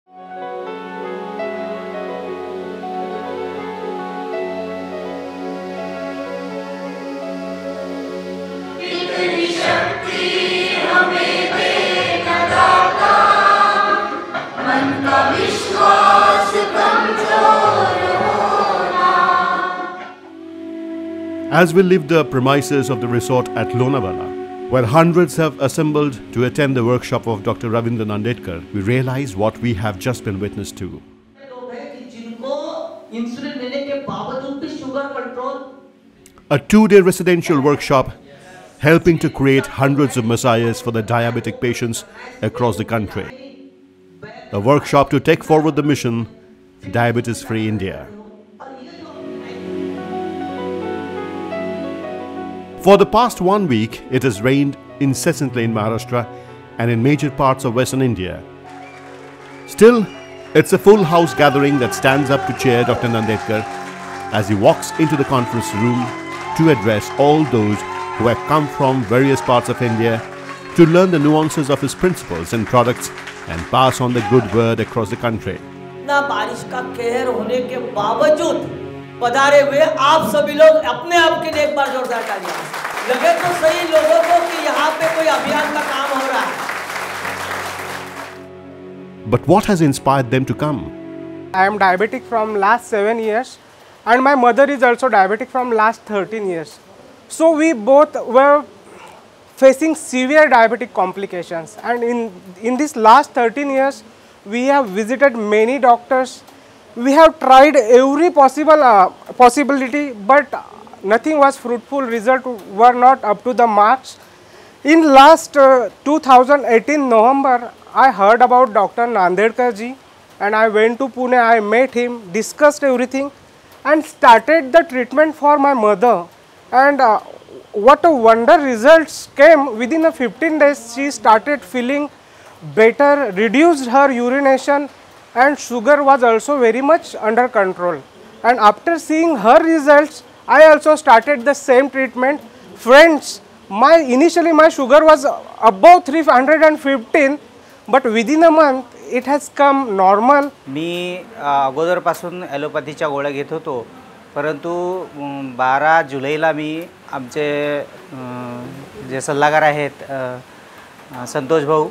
As we leave the premises of the resort at Lonavala, where hundreds have assembled to attend the workshop of Dr. Ravindra Nandedkar, we realize what we have just been witness to. A 2-day residential workshop helping to create hundreds of messiahs for the diabetic patients across the country. A workshop to take forward the mission, Diabetes-Free India. For the past 1 week, it has rained incessantly in Maharashtra and in major parts of Western India. Still, it's a full house gathering that stands up to cheer Dr. Nandedkar as he walks into the conference room to address all those who have come from various parts of India to learn the nuances of his principles and products and pass on the good word across the country. इतना बारिश का कहर होने के बावजूद पधारे हुए आप सभी लोग अपने आप के लिए एक बार जोरदार तालियां। लगे तो सही लोगों को कि यहाँ पे कोई अभियान का काम हो रहा है। But what has inspired them to come? I am diabetic from last 7 years and my mother is also diabetic from last 13 years. So we both were facing severe diabetic complications, and in this last 13 years we have visited many doctors. We have tried every possibility, but nothing was fruitful. Results were not up to the marks. In last 2018 November, I heard about Dr. Nandedkar ji, and I went to Pune. I met him, discussed everything, and started the treatment for my mother. And what a wonder results came. Within 15 days, she started feeling better, reduced her urination, and sugar was also very much under control. And after seeing her results, I also started the same treatment. Friends, initially my sugar was above 315, but within a month it has come normal. मी अगोदरपासून ॲलोपॅथीच्या गोळ्या घेत होतो, परंतु 12 जुलैला मी आमचे जे सल्लागार आहेत संतोष भाऊ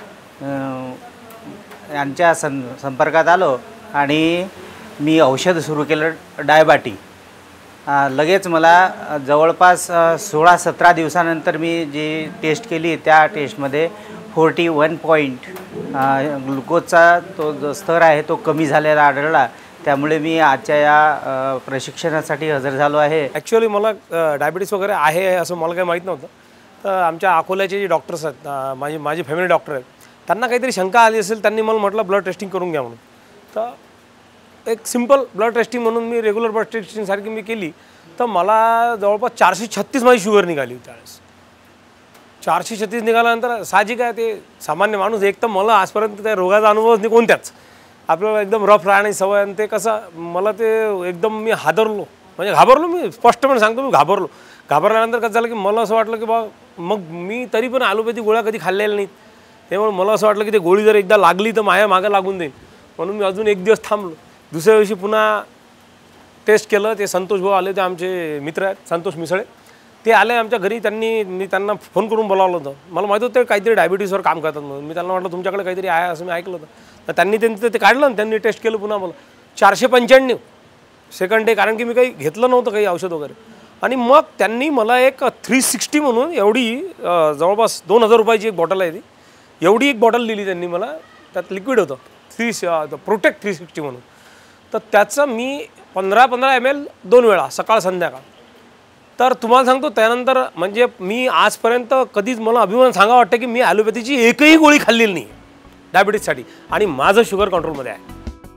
यांच्या संपर्कात आलो आणि मी औषध सुरू केलं डायबाटी. लगेच मला जवळपास 16-17 दिवसानंतर मी जी टेस्ट केली त्या टेस्टमध्ये 41 पॉइंट ग्लुकोजचा तो जो स्तर आहे तो कमी झालेला आढळला. त्यामुळे मी आजच्या या प्रशिक्षणासाठी हजर झालो आहे. ॲक्च्युअली मला डायबिटीस वगैरे आहे असं मला काही माहीत नव्हतं. तर आमच्या अकोल्याचे जे डॉक्टर्स आहेत, माझी फॅमिली डॉक्टर आहेत, त्यांना काहीतरी शंका आली असेल, त्यांनी मला म्हटलं ब्लड टेस्टिंग करून घ्या म्हणून. तर एक सिंपल ब्लड टेस्टिंग म्हणून मी रेग्युलर ब्लड टेस्टिंगसारखी मी केली, तर मला जवळपास 436 माझी शुगर निघाली. त्यावेळेस 436 निघाल्यानंतर साहजिक आहे, ते सामान्य माणूस एक तर मला आजपर्यंत त्या रोगाचा अनुभवच नाही कोणत्याच. आपल्याला एकदम रफ राहण्याची सवय, आणि ते कसं मला ते एकदम मी हादरलो, म्हणजे घाबरलो. मी स्पष्टपणे सांगतो, मी घाबरलो. घाबरल्यानंतर कसं झालं की मला असं वाटलं की बा मग मी तरी पण ॲलोपॅथी गोळ्या कधी खाल्लेल्या नाहीत. त्यामुळे मला असं वाटलं की ते गोळी जर एकदा लागली तर माझ्या मागं लागून जाईल, म्हणून मी अजून एक दिवस थांबलो. दुसऱ्या दिवशी पुन्हा टेस्ट केलं. ते संतोष भाऊ आले, ते आमचे मित्र आहेत, संतोष मिसळे, ते आले आमच्या घरी. मी त्यांना फोन करून बोलावलं होतं. मला माहीत होतं ते काहीतरी डायबिटीसवर काम करतात म्हणून. मी त्यांना म्हटलं तुमच्याकडे काहीतरी आहे असं मी ऐकलं होतं. तर त्यांनी ते काढलं आणि त्यांनी टेस्ट केलं. पुन्हा मला 495 सेकंड डे, कारण की मी काही घेतलं नव्हतं काही औषध वगैरे. आणि मग त्यांनी मला एक 360 म्हणून एवढी जवळपास 2000 रुपयाची एक बॉटल आहे, ती एवढी एक बॉटल दिली त्यांनी मला. त्यात लिक्विड होतं प्रोटेक्ट 360 म्हणून. तर त्याचं मी 15 ml 2 वेळा सकाळ संध्याकाळ. तर तुम्हाला सांगतो त्यानंतर म्हणजे मी आजपर्यंत कधीच मला अभिमान सांगा वाटतं की मी ॲलोपॅथीची एकही गोळी खाल्लेली नाही डायबिटीससाठी, आणि माझं शुगर कंट्रोलमध्ये आहे.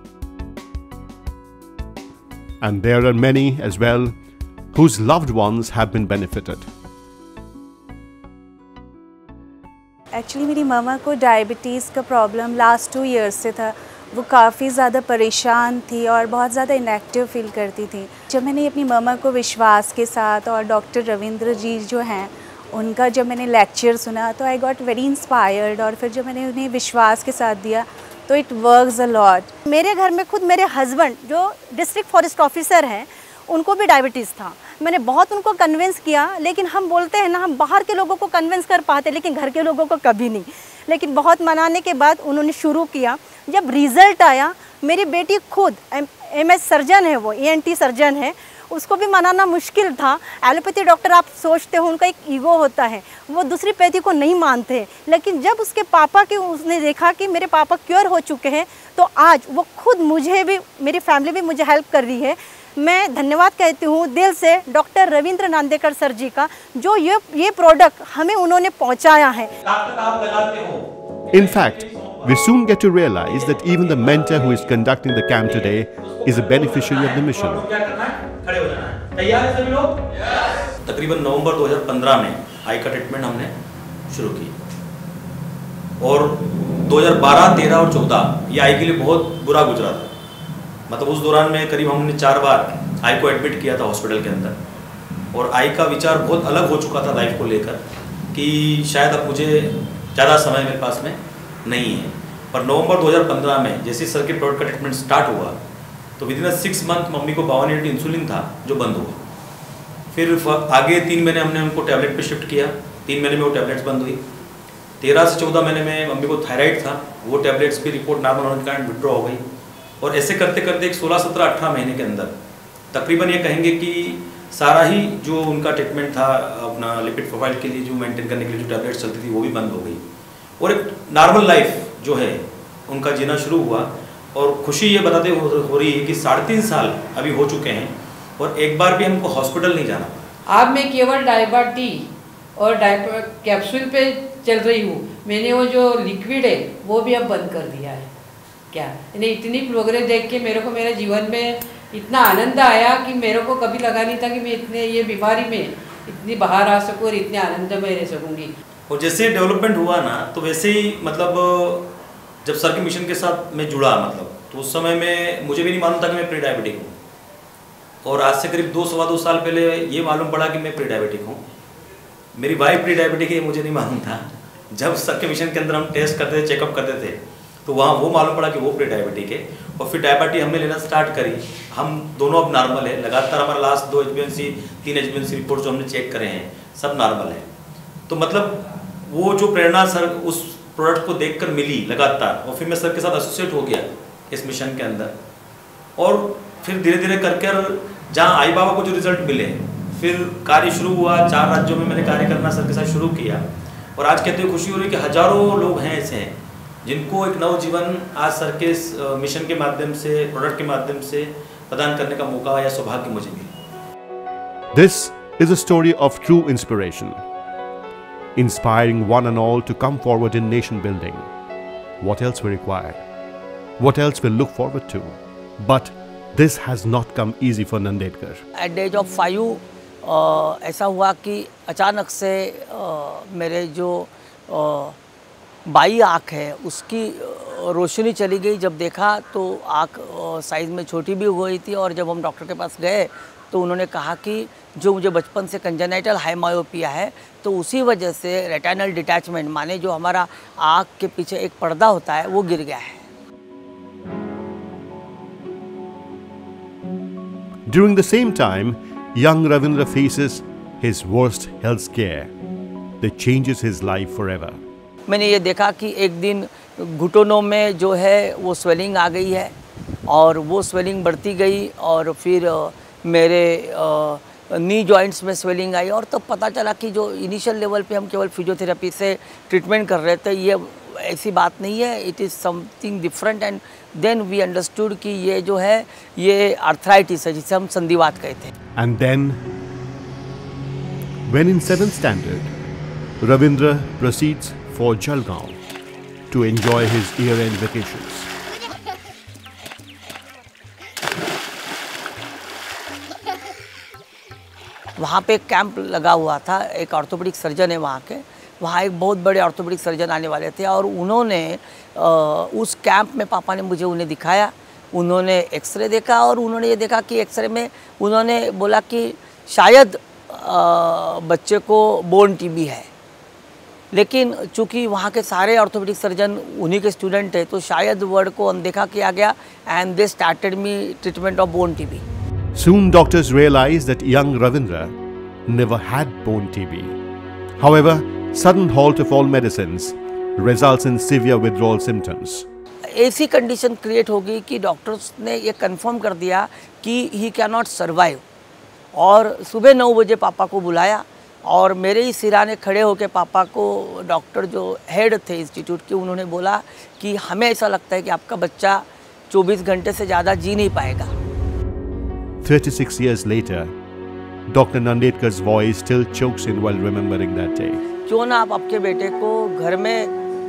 And there are many as well whose loved ones have been benefited. Actually मेरी मामा को डायबिटीज़ का प्रॉब्लम लास्ट 2 years से था. वो काफ़ी ज़्यादा परेशान थी और बहुत ज़्यादा इनएक्टिव फील करती थी. जब मैंने अपनी मामा को विश्वास के साथ, और डॉक्टर रविंद्र जी जो हैं उनका जब मैंने लेक्चर सुना, तो आई गॉट वेरी इंस्पायर्ड. और फिर जब मैंने उन्हें विश्वास के साथ दिया, तो इट वर्क्स अ लॉट। मेरे घर में खुद मेरे हस्बैंड जो डिस्ट्रिक्ट फॉरेस्ट ऑफिसर हैं, उनको भी डायबिटीज़ था। मैंने बहुत उनको कन्विंस किया, लेकिन हम बोलते हैं ना, हम बाहर के लोगों को कन्विंस कर पाते, लेकिन घर के लोगों को कभी नहीं। लेकिन बहुत मनाने के बाद उन्होंने शुरू किया। जब रिज़ल्ट आया, मेरी बेटी खुद MS सर्जन है, वो ENT सर्जन है, उसको भी मनाना मुश्किल था। एलोपैथी डॉक्टर आप सोचते हो उनका एक ईगो होता है, वो दूसरी पैथी को नहीं मानते। लेकिन जब उसके पापा की उसने देखा कि मेरे पापा क्योर हो चुके हैं, तो आज वो खुद मुझे भी, मेरी फैमिली भी मुझे हेल्प कर रही है। मैं धन्यवाद कहती हूँ दिल से डॉक्टर रविंद्र नांदेकर सर जी का, जो ये प्रोडक्ट हमें उन्होंने पहुँचाया है। In fact, we soon get to realize that even the mentor who is conducting the camp today is a beneficiary of the mission. तकरीबन नवंबर 2015 में आई का ट्रीटमेंट हमने शुरू की और 2012, 13 और 14 ये आई के लिए बहुत बुरा गुजरा था। मतलब उस दौरान में करीब हमने 4 बार आई को एडमिट किया था हॉस्पिटल के अंदर, और आई का विचार बहुत अलग हो चुका था लाइफ को लेकर कि शायद अब मुझे ज़्यादा समय मेरे पास में नहीं है। पर नवंबर 2015 में जैसे सर के प्रोडक्ट का ट्रीटमेंट स्टार्ट हुआ तो विदिन 6 मंथ मम्मी को 52 यूनिट इंसुलिन था जो बंद हुआ। फिर आगे 3 महीने हमने उनको टैबलेट पे शिफ्ट किया, 3 महीने में वो टैबलेट्स बंद हुई। 13 से 14 महीने में मम्मी को थायराइड था, वो टैबलेट्स भी रिपोर्ट नॉर्मल होने के कारण विड्रॉ हो गई। और ऐसे करते करते एक 16, 17, 18 महीने के अंदर तकरीबन ये कहेंगे कि सारा ही जो उनका ट्रीटमेंट था अपना लिपिड प्रोफाइल के लिए जो मेंटेन करने के लिए जो टैबलेट्स चलती थी वो भी बंद हो गई, और एक नॉर्मल लाइफ जो है उनका जीना शुरू हुआ। और खुशी ये बताते हो रही है कि 3.5 साल अभी हो चुके हैं और एक बार भी हमको हॉस्पिटल नहीं जाना पड़ा। अब मैं केवल डायबिटी और कैप्सूल पे चल रही हूँ। मैंने वो जो लिक्विड है वो भी अब बंद कर दिया है। क्या इन्हें इतनी प्रोग्रेस देख के मेरे को मेरे जीवन में इतना आनंद आया कि मेरे को कभी लगा नहीं था कि मैं इतने ये बीमारी में इतनी बाहर आ सकूँ और इतने आनंद में रह सकूँगी। और जैसे डेवलपमेंट हुआ ना तो वैसे ही मतलब जब सर के मिशन के साथ मैं जुड़ा मतलब तो उस समय में मुझे भी नहीं मालूम था कि मैं प्री डायबिटिक हूँ, और आज से करीब 2-2.25 साल पहले ये मालूम पड़ा कि मैं प्री डायबिटिक हूँ। मेरी वाइफ प्री डायबिटिक है, मुझे नहीं मालूम था। जब सर के मिशन के अंदर हम टेस्ट करते थे, चेकअप करते थे, तो वहाँ वो मालूम पड़ा कि वो प्री डायबिटिक है। और फिर डायबिटी हमने लेना स्टार्ट करी। हम दोनों अब नॉर्मल है। लगातार हमारा लास्ट 2 HbA1c 3 HbA1c रिपोर्ट जो हमने चेक करे हैं सब नॉर्मल है। तो मतलब वो जो प्रेरणा सर उस प्रोडक्ट को देखकर मिली लगातार, और फिर मैं सर के साथ एसोसिएट हो गया इस मिशन के अंदर, और फिर धीरे धीरे करके जहाँ आई बाबा को जो रिजल्ट मिले फिर कार्य शुरू हुआ। 4 राज्यों में मैंने कार्य करना सर के साथ शुरू किया, और आज कहते हुए खुशी हो रही है कि हज़ारों लोग हैं ऐसे हैं जिनको एक नव जीवन आज सर के मिशन के माध्यम से, प्रोडक्ट के माध्यम से प्रदान करने का मौका या सौभाग्य मुझे मिला। This is a story of true inspiration, inspiring one and all to come forward in nation building. What else we require? What else we look forward to? But this has not come easy for Nandedkar. At the age of 5 ऐसा हुआ कि अचानक से मेरे जो by आँख है उसकी रोशनी चली गई। जब देखा तो आँख साइज़ में छोटी भी हो गई थी, और जब हम डॉक्टर के पास गए तो उन्होंने कहा कि जो मुझे बचपन से कंजेनाइटल हाई मायोपिया है तो उसी वजह से रेटिनल डिटैचमेंट माने जो हमारा आँख के पीछे एक पर्दा होता है वो गिर गया है। During the same time, young Ravindra faces his worst health scare that changes his life forever. मैंने ये देखा कि एक दिन घुटनों में जो है वो स्वेलिंग आ गई है, और वो स्वेलिंग बढ़ती गई, और फिर मेरे नी जॉइंट्स में स्वेलिंग आई, और तब पता चला कि जो इनिशियल लेवल पे हम केवल फिजियोथेरेपी से ट्रीटमेंट कर रहे थे ये ऐसी बात नहीं है, it is something different. And then we understood कि ये जो है ये आर्थराइटिस है जिसे हम संधिवात कहते हैं। And then when in 7th standard, Ravindra proceeds for Jalgaon to enjoy his year-end vacations. वहाँ पे एक कैंप लगा हुआ था, एक ऑर्थोपेडिक सर्जन है वहाँ के, वहाँ एक बहुत बड़े ऑर्थोपेडिक सर्जन आने वाले थे, और उन्होंने उस कैंप में पापा ने मुझे उन्हें दिखाया। उन्होंने एक्सरे देखा, और उन्होंने ये देखा कि एक्सरे में उन्होंने बोला कि शायद बच्चे को बोन टीबी है, लेकिन चूँकि वहाँ के सारे ऑर्थोपेडिक सर्जन उन्हीं के स्टूडेंट थे, तो शायद वर्ड को अनदेखा किया गया and they started me treatment of bone TB. Soon doctors realized that young Ravindra never had bone TB. However, sudden halt of all medicines results in severe withdrawal symptoms. ऐसी condition create होगी कि doctors ने ये confirm कर दिया कि he can not survive. और सुबह 9 बजे पापा को बुलाया और मेरे ही सिराने खड़े होकर पापा को डॉक्टर जो हेड थे इंस्टीट्यूट के, उन्होंने बोला कि हमें ऐसा लगता है कि आपका बच्चा 24 घंटे से ज़्यादा जी नहीं पाएगा। 36 years later, Dr. Nandedkar's voice still chokes in while remembering that day. क्यों ना आप आपके बेटे को घर में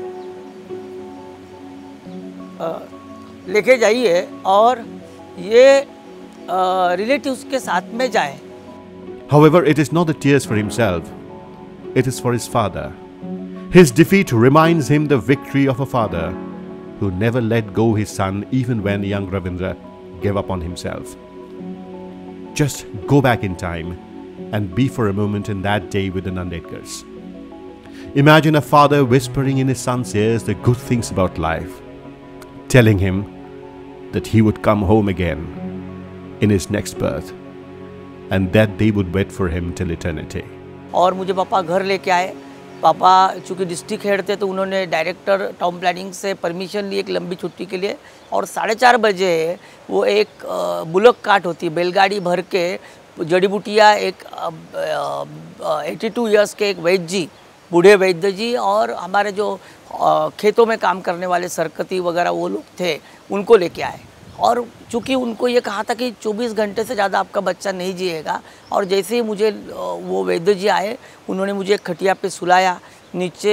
लेके जाइए और ये रिलेटिव्स के साथ में जाए। However, it is not the tears for himself, it is for his father. His defeat reminds him the victory of a father who never let go his son even when young Ravindra gave up on himself. Just go back in time and be for a moment in that day with the Nandedkars. Imagine a father whispering in his son's ears the good things about life, telling him that he would come home again in his next birth and that they would wait for him till eternity. और मुझे पापा घर लेके आए। पापा चूँकि district head थे तो उन्होंने डायरेक्टर टाउन प्लानिंग से परमिशन ली एक लंबी छुट्टी के लिए, और 4:30 बजे वो एक बुलक कार्ट होती है, बैलगाड़ी भर के जड़ी बूटियाँ, एक 82 इयर्स के एक वैद्य जी, बूढ़े वैद्य जी, और हमारे जो खेतों में काम करने वाले सरकती वगैरह वो लोग थे, उनको लेके आए। और चूँकि उनको ये कहा था कि 24 घंटे से ज़्यादा आपका बच्चा नहीं जिएगा, और जैसे ही मुझे वो वैद्य जी आए, उन्होंने मुझे एक खटिया पे सुलाया। नीचे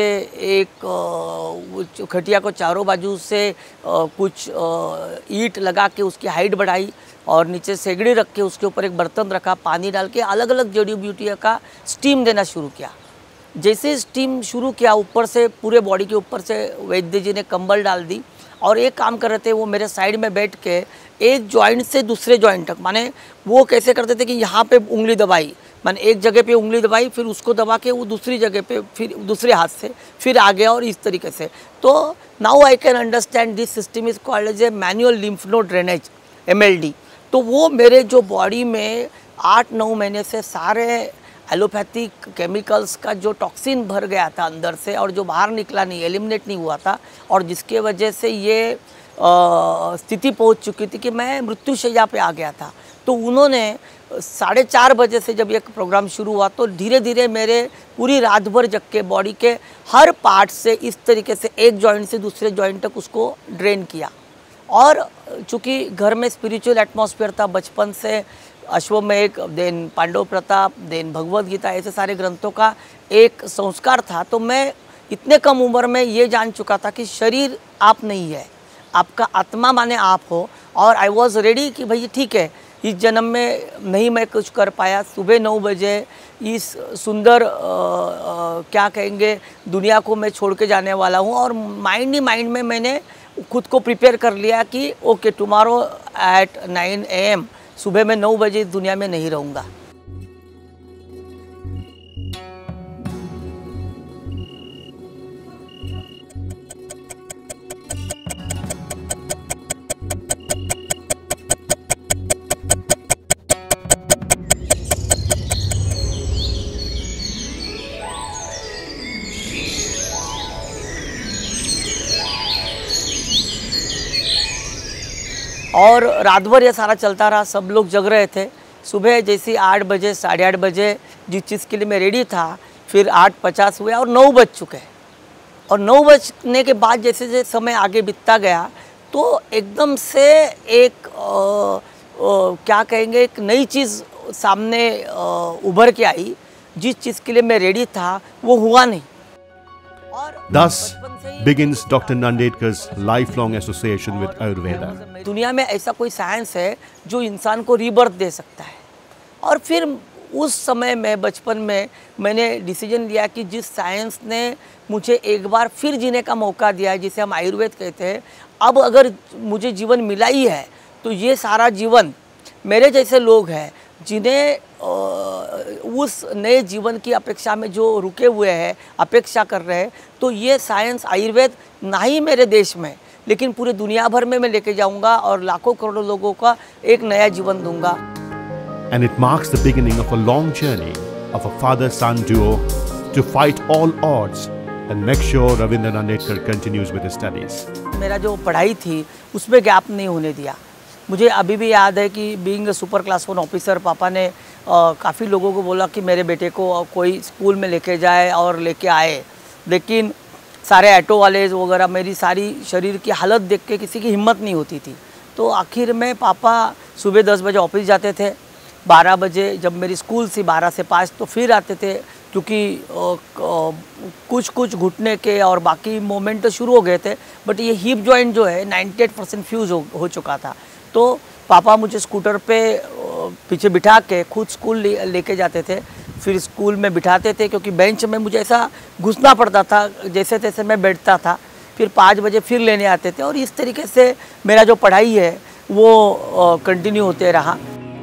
एक खटिया को चारों बाजू से कुछ ईंट लगा के उसकी हाइट बढ़ाई, और नीचे सेगड़ी रख के उसके ऊपर एक बर्तन रखा, पानी डाल के अलग अलग जड़ी बूटियों का स्टीम देना शुरू किया। जैसे स्टीम शुरू किया, ऊपर से पूरे बॉडी के ऊपर से वैद्य जी ने कंबल डाल दी, और एक काम कर रहे थे, वो मेरे साइड में बैठ के एक जॉइंट से दूसरे जॉइंट तक, माने वो कैसे करते थे कि यहाँ पे उंगली दबाई, माने एक जगह पे उंगली दबाई, फिर उसको दबा के वो दूसरी जगह पे, फिर दूसरे हाथ से फिर आ गया, और इस तरीके से। तो now I can understand this system is called as a manual lymph node drainage, MLD। तो वो मेरे जो बॉडी में 8-9 महीने से सारे एलोपैथिक केमिकल्स का जो टॉक्सिन भर गया था अंदर से, और जो बाहर निकला नहीं, एलिमिनेट नहीं हुआ था, और जिसके वजह से ये स्थिति पहुंच चुकी थी कि मैं मृत्युशैया पे आ गया था। तो उन्होंने 4:30 बजे से जब ये प्रोग्राम शुरू हुआ, तो धीरे धीरे मेरे पूरी रात भर जग के बॉडी के हर पार्ट से इस तरीके से एक जॉइंट से दूसरे जॉइंट तक उसको ड्रेन किया। और चूँकि घर में स्पिरिचुअल एटमॉस्फेयर था, बचपन से अश्वमेध, देन पांडव प्रताप, देन भगवद गीता, ऐसे सारे ग्रंथों का एक संस्कार था। तो मैं इतने कम उम्र में ये जान चुका था कि शरीर आप नहीं है, आपका आत्मा माने आप हो। और आई वॉज रेडी कि भाई ठीक है, इस जन्म में नहीं मैं कुछ कर पाया, सुबह 9 बजे इस सुंदर क्या कहेंगे दुनिया को मैं छोड़ के जाने वाला हूँ। और माइंड ही माइंड में मैंने खुद को प्रिपेयर कर लिया कि ओके, टुमारो एट 9 AM, सुबह मैं 9 बजे इस दुनिया में नहीं रहूँगा। और रात भर ये सारा चलता रहा, सब लोग जग रहे थे। सुबह जैसे 8 बजे 8:30 बजे जिस चीज़ के लिए मैं रेडी था, फिर 8:50 हुए और 9 बज चुके। और 9 बजने के बाद जैसे जैसे समय आगे बीतता गया, तो एकदम से एक क्या कहेंगे, एक नई चीज़ सामने उभर के आई। जिस चीज़ के लिए मैं रेडी था वो हुआ नहीं। Thus begins Dr. Nandedkar's lifelong association with Ayurveda. दुनिया में ऐसा कोई साइंस है जो इंसान को रीबर्थ दे सकता है। और फिर उस समय में बचपन में मैंने डिसीजन लिया कि जिस साइंस ने मुझे एक बार फिर जीने का मौका दिया है, जिसे हम आयुर्वेद कहते हैं, अब अगर मुझे जीवन मिला ही है तो ये सारा जीवन मेरे जैसे लोग हैं जिन्हें उस नए जीवन की अपेक्षा में जो रुके हुए हैं, अपेक्षा कर रहे हैं, तो ये साइंस आयुर्वेद ना ही मेरे देश में लेकिन पूरे दुनिया भर में मैं लेके जाऊंगा और लाखों करोड़ों लोगों का एक नया जीवन दूंगा. And it marks the beginning of a long journey of a father-son duo to fight all odds and make sure Ravindra Nandedkar continues with his studies. मेरा जो पढ़ाई थी उसमें गैप नहीं होने दिया. मुझे अभी भी याद है कि being a super class 1 officer पापा ने काफ़ी लोगों को बोला कि मेरे बेटे को कोई स्कूल में लेके जाए और लेके आए, लेकिन सारे ऑटो वाले वगैरह मेरी सारी शरीर की हालत देख के किसी की हिम्मत नहीं होती थी. तो आखिर में पापा सुबह 10 बजे ऑफिस जाते थे, 12 बजे जब मेरी स्कूल थी 12 से 5 तो फिर आते थे, क्योंकि कुछ घुटने के और बाकी मोमेंट तो शुरू हो गए थे, बट ये हिप जॉइंट जो है 98% फ्यूज़ हो चुका था. तो पापा मुझे स्कूटर पे पीछे बिठा के खुद स्कूल लेके जाते थे, फिर स्कूल में बिठाते थे क्योंकि बेंच में मुझे ऐसा घुसना पड़ता था, जैसे तैसे मैं बैठता था, फिर 5 बजे फिर लेने आते थे और इस तरीके से मेरा जो पढ़ाई है वो कंटिन्यू होते रहा.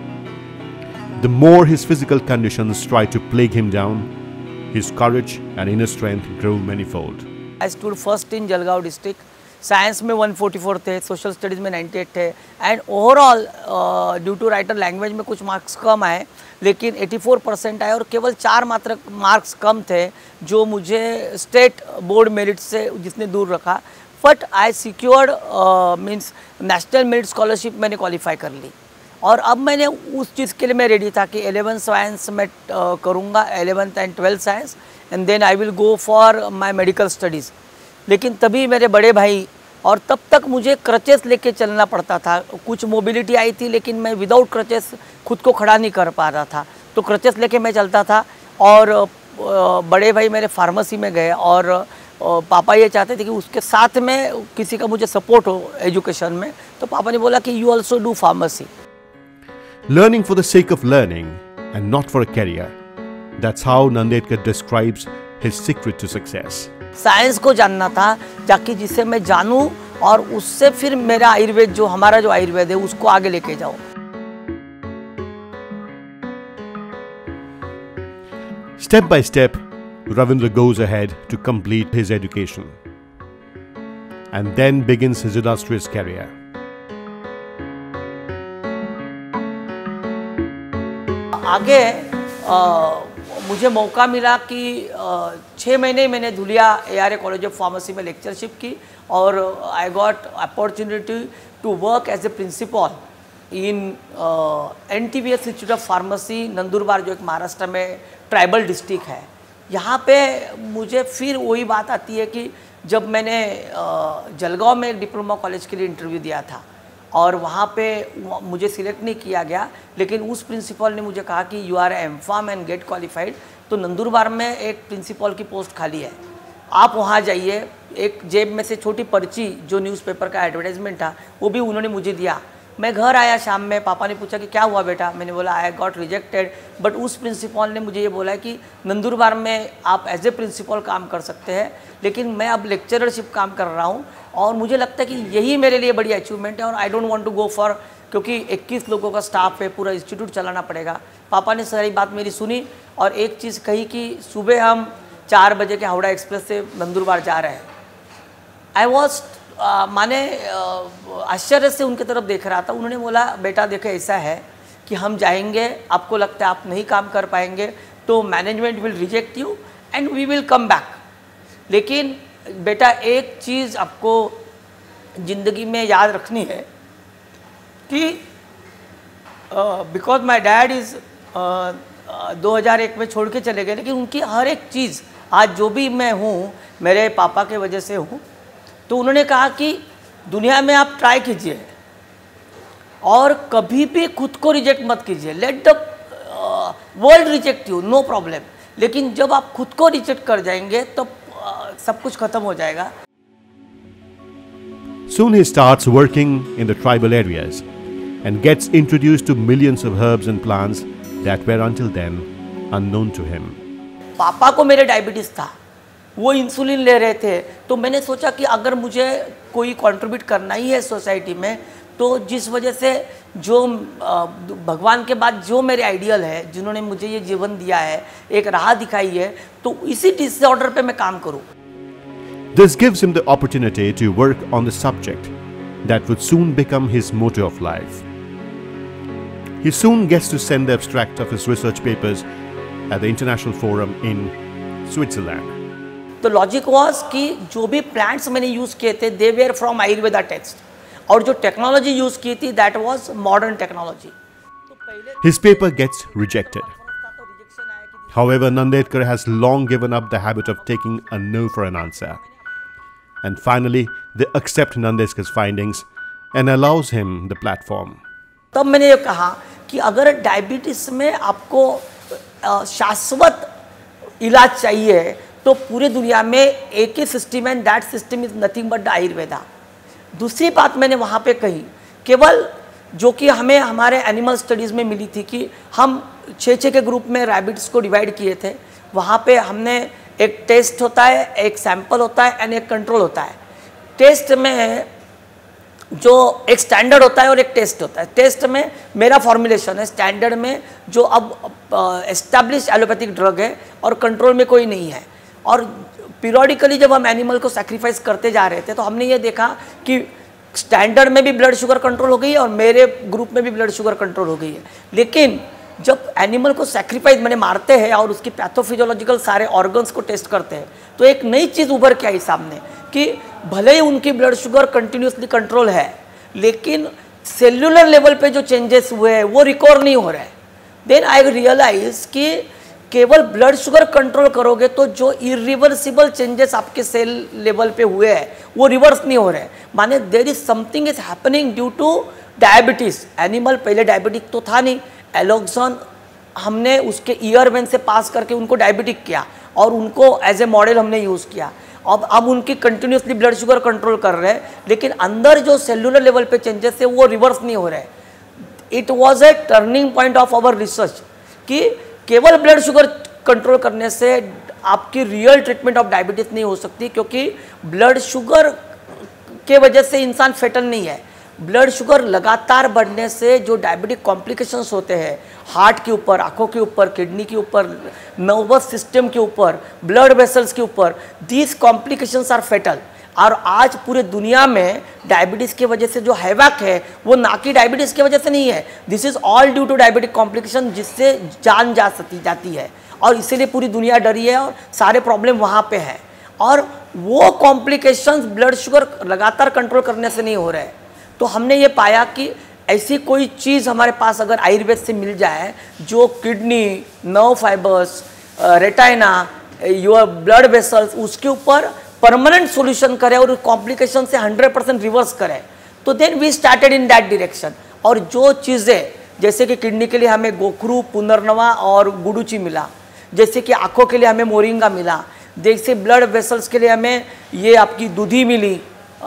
The more his physical conditions tried to plague him down, his courage and inner strength grew manifold. I stood first in Jalgaon district. Science में 144 थे, सोशल स्टडीज़ में 98 थे and overall due to writer language में कुछ marks कम आए, लेकिन 84% आए और केवल 4 मात्र मार्क्स कम थे जो मुझे स्टेट बोर्ड मेरिट से जिसने दूर रखा. But I secured means national merit scholarship मैंने क्वालिफाई कर ली और अब मैंने उस चीज़ के लिए मैं रेडी था कि 11th साइंस में करूँगा, 11th and 12th science and then I will go for my medical studies. लेकिन तभी मेरे बड़े भाई, और तब तक मुझे क्रचेस लेके चलना पड़ता था. कुछ मोबिलिटी आई थी लेकिन मैं विदाउट क्रचेस खुद को खड़ा नहीं कर पा रहा था, तो क्रचेस लेके मैं चलता था. और बड़े भाई मेरे फार्मेसी में गए और पापा ये चाहते थे कि उसके साथ में किसी का मुझे सपोर्ट हो एजुकेशन में, तो पापा ने बोला कि you also do pharmacy. Learning for the sake of learning and not for a career. That's how Nandedkar describes his secret to success. Science को जानना था ताकि जिसे मैं जानूं और उससे फिर मेरा आयुर्वेद जो हमारा जो आयुर्वेद है उसको आगे लेके जाऊं. Step by step, Ravindra goes ahead to complete his education and then begins his illustrious career. आगे मुझे मौका मिला कि 6 महीने मैंने Dhulia ARA college of pharmacy में लेक्चरशिप की और I got opportunity to work as a principal in NTVS institute of pharmacy Nandurbar, जो एक महाराष्ट्र में ट्राइबल डिस्ट्रिक्ट है. यहाँ पे मुझे फिर वही बात आती है कि जब मैंने जलगांव में एक डिप्लोमा कॉलेज के लिए इंटरव्यू दिया था और वहाँ पे मुझे सिलेक्ट नहीं किया गया, लेकिन उस प्रिंसिपल ने मुझे कहा कि you are M Pharm and get qualified, तो नंदुरबार में एक प्रिंसिपल की पोस्ट खाली है, आप वहाँ जाइए. एक जेब में से छोटी पर्ची जो न्यूज़पेपर का एडवर्टाइजमेंट था वो भी उन्होंने मुझे दिया. मैं घर आया शाम में, पापा ने पूछा कि क्या हुआ बेटा, मैंने बोला आई गॉट रिजेक्टेड, बट उस प्रिंसिपल ने मुझे ये बोला कि नंदुरबार में आप एज ए प्रिंसिपल काम कर सकते हैं, लेकिन मैं अब लेक्चररशिप काम कर रहा हूँ और मुझे लगता है कि यही मेरे लिए बड़ी अचीवमेंट है और I don't want to go for, क्योंकि 21 लोगों का स्टाफ है, पूरा इंस्टीट्यूट चलाना पड़ेगा. पापा ने सारी बात मेरी सुनी और एक चीज़ कही कि सुबह हम 4 बजे के हावड़ा एक्सप्रेस से नंदुरबार जा रहे हैं. आई वॉज माने आश्चर्य से उनकी तरफ देख रहा था. उन्होंने बोला बेटा देखे ऐसा है कि हम जाएंगे, आपको लगता है आप नहीं काम कर पाएंगे तो management will reject you and we will come back, लेकिन बेटा एक चीज़ आपको ज़िंदगी में याद रखनी है कि बिकॉज माई डैड इज़ 2001 में छोड़ के चले गए, लेकिन उनकी हर एक चीज़ आज जो भी मैं हूँ मेरे पापा के वजह से हूँ. तो उन्होंने कहा कि दुनिया में आप ट्राई कीजिए और कभी भी खुद को रिजेक्ट मत कीजिए. Let the world reject you, no problem, लेकिन जब आप खुद को रिजेक्ट कर जाएंगे तो सब कुछ खत्म हो जाएगा. Soon he starts working in the tribal areas and gets introduced to millions of herbs and plants that were until then unknown to him. पापा को मेरे डायबिटीज़ था, वो इंसुलिन ले रहे थे, तो मैंने सोचा कि अगर मुझे कोई कंट्रीब्यूट करना ही है सोसाइटी में तो जिस वजह से जो भगवान के बाद जो मेरे आइडियल है, जिन्होंने मुझे ये जीवन दिया है, एक राह दिखाई है, तो इसी डिसऑर्डर पे मैं काम करूँ। This gives him the opportunity to work on the subject that would soon become his motto of life. He soon gets to send the abstract of his research papers at the international forum in Switzerland. तो logic was कि जो भी plants मैंने use किए थे they were from Ayurveda text, और जो technology use की थी that was modern technology. His paper gets rejected. However, Nandedkar has long given up the habit of taking a no for an answer. And finally, they accept Nandedkar's findings and allows him the platform. तब मैंने ये कहा कि अगर diabetes में आपको शाश्वत इलाज चाहिए तो पूरे दुनिया में एक ही सिस्टम है, that system is nothing but the Ayurveda. दूसरी बात मैंने वहाँ पे कही, केवल जो कि हमें हमारे एनिमल स्टडीज़ में मिली थी कि हम 6 के ग्रुप में रैबिट्स को डिवाइड किए थे। वहाँ पे हमने एक टेस्ट होता है, एक सैंपल होता है एंड एक कंट्रोल होता है। टेस्ट में जो एक स्टैंडर्ड होता है और एक टेस्ट होता है। टेस्ट में मेरा फॉर्मुलेशन है, स्टैंडर्ड में जो अब एस्टैब्लिश एलोपैथिक ड्रग है, और कंट्रोल में कोई नहीं है। और पीरियडिकली जब हम एनिमल को सैक्रिफाइस करते जा रहे थे तो हमने ये देखा कि स्टैंडर्ड में भी ब्लड शुगर कंट्रोल हो गई है और मेरे ग्रुप में भी ब्लड शुगर कंट्रोल हो गई है। लेकिन जब एनिमल को सैक्रिफाइस मैंने मारते हैं और उसकी पैथोफिजियोलॉजिकल सारे ऑर्गन्स को टेस्ट करते हैं तो एक नई चीज़ उभर के आई सामने कि भले ही उनकी ब्लड शुगर कंटिन्यूसली कंट्रोल है, लेकिन सेल्यूलर लेवल पे जो चेंजेस हुए हैं वो रिकवर नहीं हो रहे हैं। देन आई रियलाइज कि केवल ब्लड शुगर कंट्रोल करोगे तो जो इरिवर्सिबल चेंजेस आपके सेल लेवल पे हुए हैं वो रिवर्स नहीं हो रहे। माने there is something is happening due to diabetes. Animal पहले डायबिटिक तो था नहीं, एलोक्सॉन हमने उसके ईयर वेन से पास करके उनको डायबिटिक किया और उनको एज ए मॉडल हमने यूज़ किया। अब उनकी कंटिन्यूसली ब्लड शुगर कंट्रोल कर रहे हैं, लेकिन अंदर जो सेल्यूलर लेवल पे चेंजेस है वो रिवर्स नहीं हो रहे। It was a turning point of our research कि केवल ब्लड शुगर कंट्रोल करने से आपकी रियल ट्रीटमेंट ऑफ डायबिटीज़ नहीं हो सकती, क्योंकि ब्लड शुगर के वजह से इंसान फेटल नहीं है। ब्लड शुगर लगातार बढ़ने से जो डायबिटिक कॉम्प्लिकेशंस होते हैं हार्ट के ऊपर, आँखों के ऊपर, किडनी के ऊपर, नर्वस सिस्टम के ऊपर, ब्लड वेसल्स के ऊपर, दीज कॉम्प्लिकेशंस आर फेटल। और आज पूरे दुनिया में डायबिटीज़ की वजह से जो हैवाक है वो ना कि डायबिटीज़ की वजह से नहीं है, this is all due to diabetic complication, जिससे जान जाती है। और इसीलिए पूरी दुनिया डरी है और सारे प्रॉब्लम वहाँ पे है। और वो कॉम्प्लिकेशंस ब्लड शुगर लगातार कंट्रोल करने से नहीं हो रहे। तो हमने ये पाया कि ऐसी कोई चीज़ हमारे पास अगर आयुर्वेद से मिल जाए जो kidney, nerve fibres, retina, your blood vessels, उसके ऊपर परमानेंट सॉल्यूशन करे और कॉम्प्लिकेशन से 100% रिवर्स करे, तो then we started in that direction. और जो चीज़ें जैसे कि किडनी के लिए हमें गोखरू, पुनर्नवा और गुडुची मिला, जैसे कि आँखों के लिए हमें मोरिंगा मिला, जैसे ब्लड वेसल्स के लिए हमें ये आपकी दूधी मिली,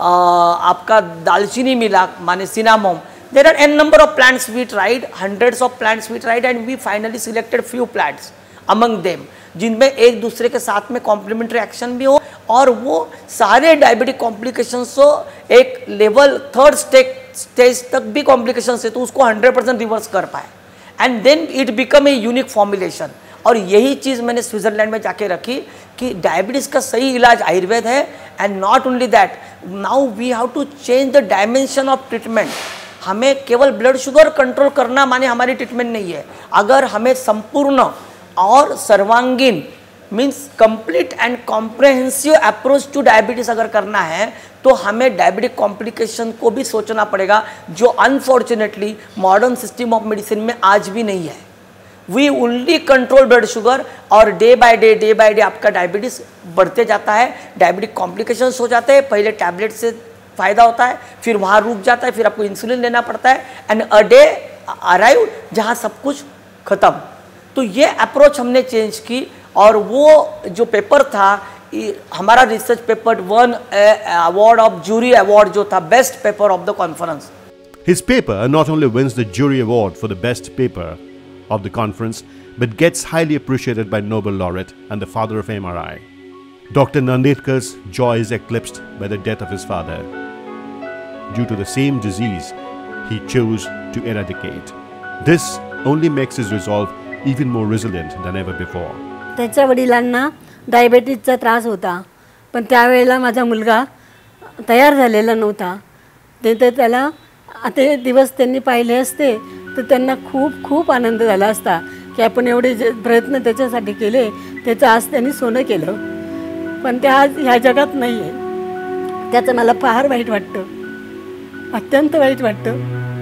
आपका दालचीनी मिला, माने cinnamon. There are an number of plants we tried, hundreds of plants we tried and we finally selected few plants among them जिनमें एक दूसरे के साथ में कॉम्प्लीमेंट्री एक्शन भी हो और वो सारे डायबिटिक कॉम्प्लिकेशंस को एक लेवल 3rd स्टेज तक भी कॉम्प्लिकेशंस है तो उसको 100% रिवर्स कर पाए। And then it become a unique formulation. और यही चीज़ मैंने स्विट्जरलैंड में जाके रखी कि डायबिटीज़ का सही इलाज आयुर्वेद है। And not only that, now we have to change the dimension of treatment. हमें केवल ब्लड शुगर कंट्रोल करना माने हमारी ट्रीटमेंट नहीं है। अगर हमें संपूर्ण और सर्वांगीण means complete and comprehensive approach to diabetes अगर करना है तो हमें डायबिटिक कॉम्प्लिकेशन को भी सोचना पड़ेगा, जो unfortunately modern system of medicine में आज भी नहीं है। We only control blood sugar और डे बाय डे आपका डायबिटीज़ बढ़ते जाता है, डायबिटिक कॉम्प्लिकेशंस हो जाते हैं। पहले टैबलेट से फ़ायदा होता है, फिर वहाँ रुक जाता है, फिर आपको इंसुलिन लेना पड़ता है एंड अ डे अराइव जहाँ सब कुछ ख़त्म। तो ये अप्रोच हमने चेंज की और वो जो पेपर था हमारा research paper one award of jury award जो था best paper of the conference. His paper not only wins the jury award for the best paper of the conference but gets highly appreciated by Nobel laureate and the father of MRI. Dr. Nandedkar's joy is eclipsed by the death of his father. Due to the same disease, he chose to eradicate. This only makes his resolve even more resilient than ever before. त्याच्या वडिलांना डायबिटीजचा त्रास होता, पण त्यावेळेला माझा मुलगा तयार झालेला नव्हता. ते त्याला ते दिवस त्यांनी पाहिले असते तर त्यांना खूप खूप आनंद झाला असता की आपण एवढे प्रयत्न त्याच्यासाठी केले, त्याचं आज त्यांनी सोनं केलं. पण ते आज ह्या जगात नाही आहे. त्याचं मला फार वाईट वाटतं, अत्यंत वाईट वाटतं.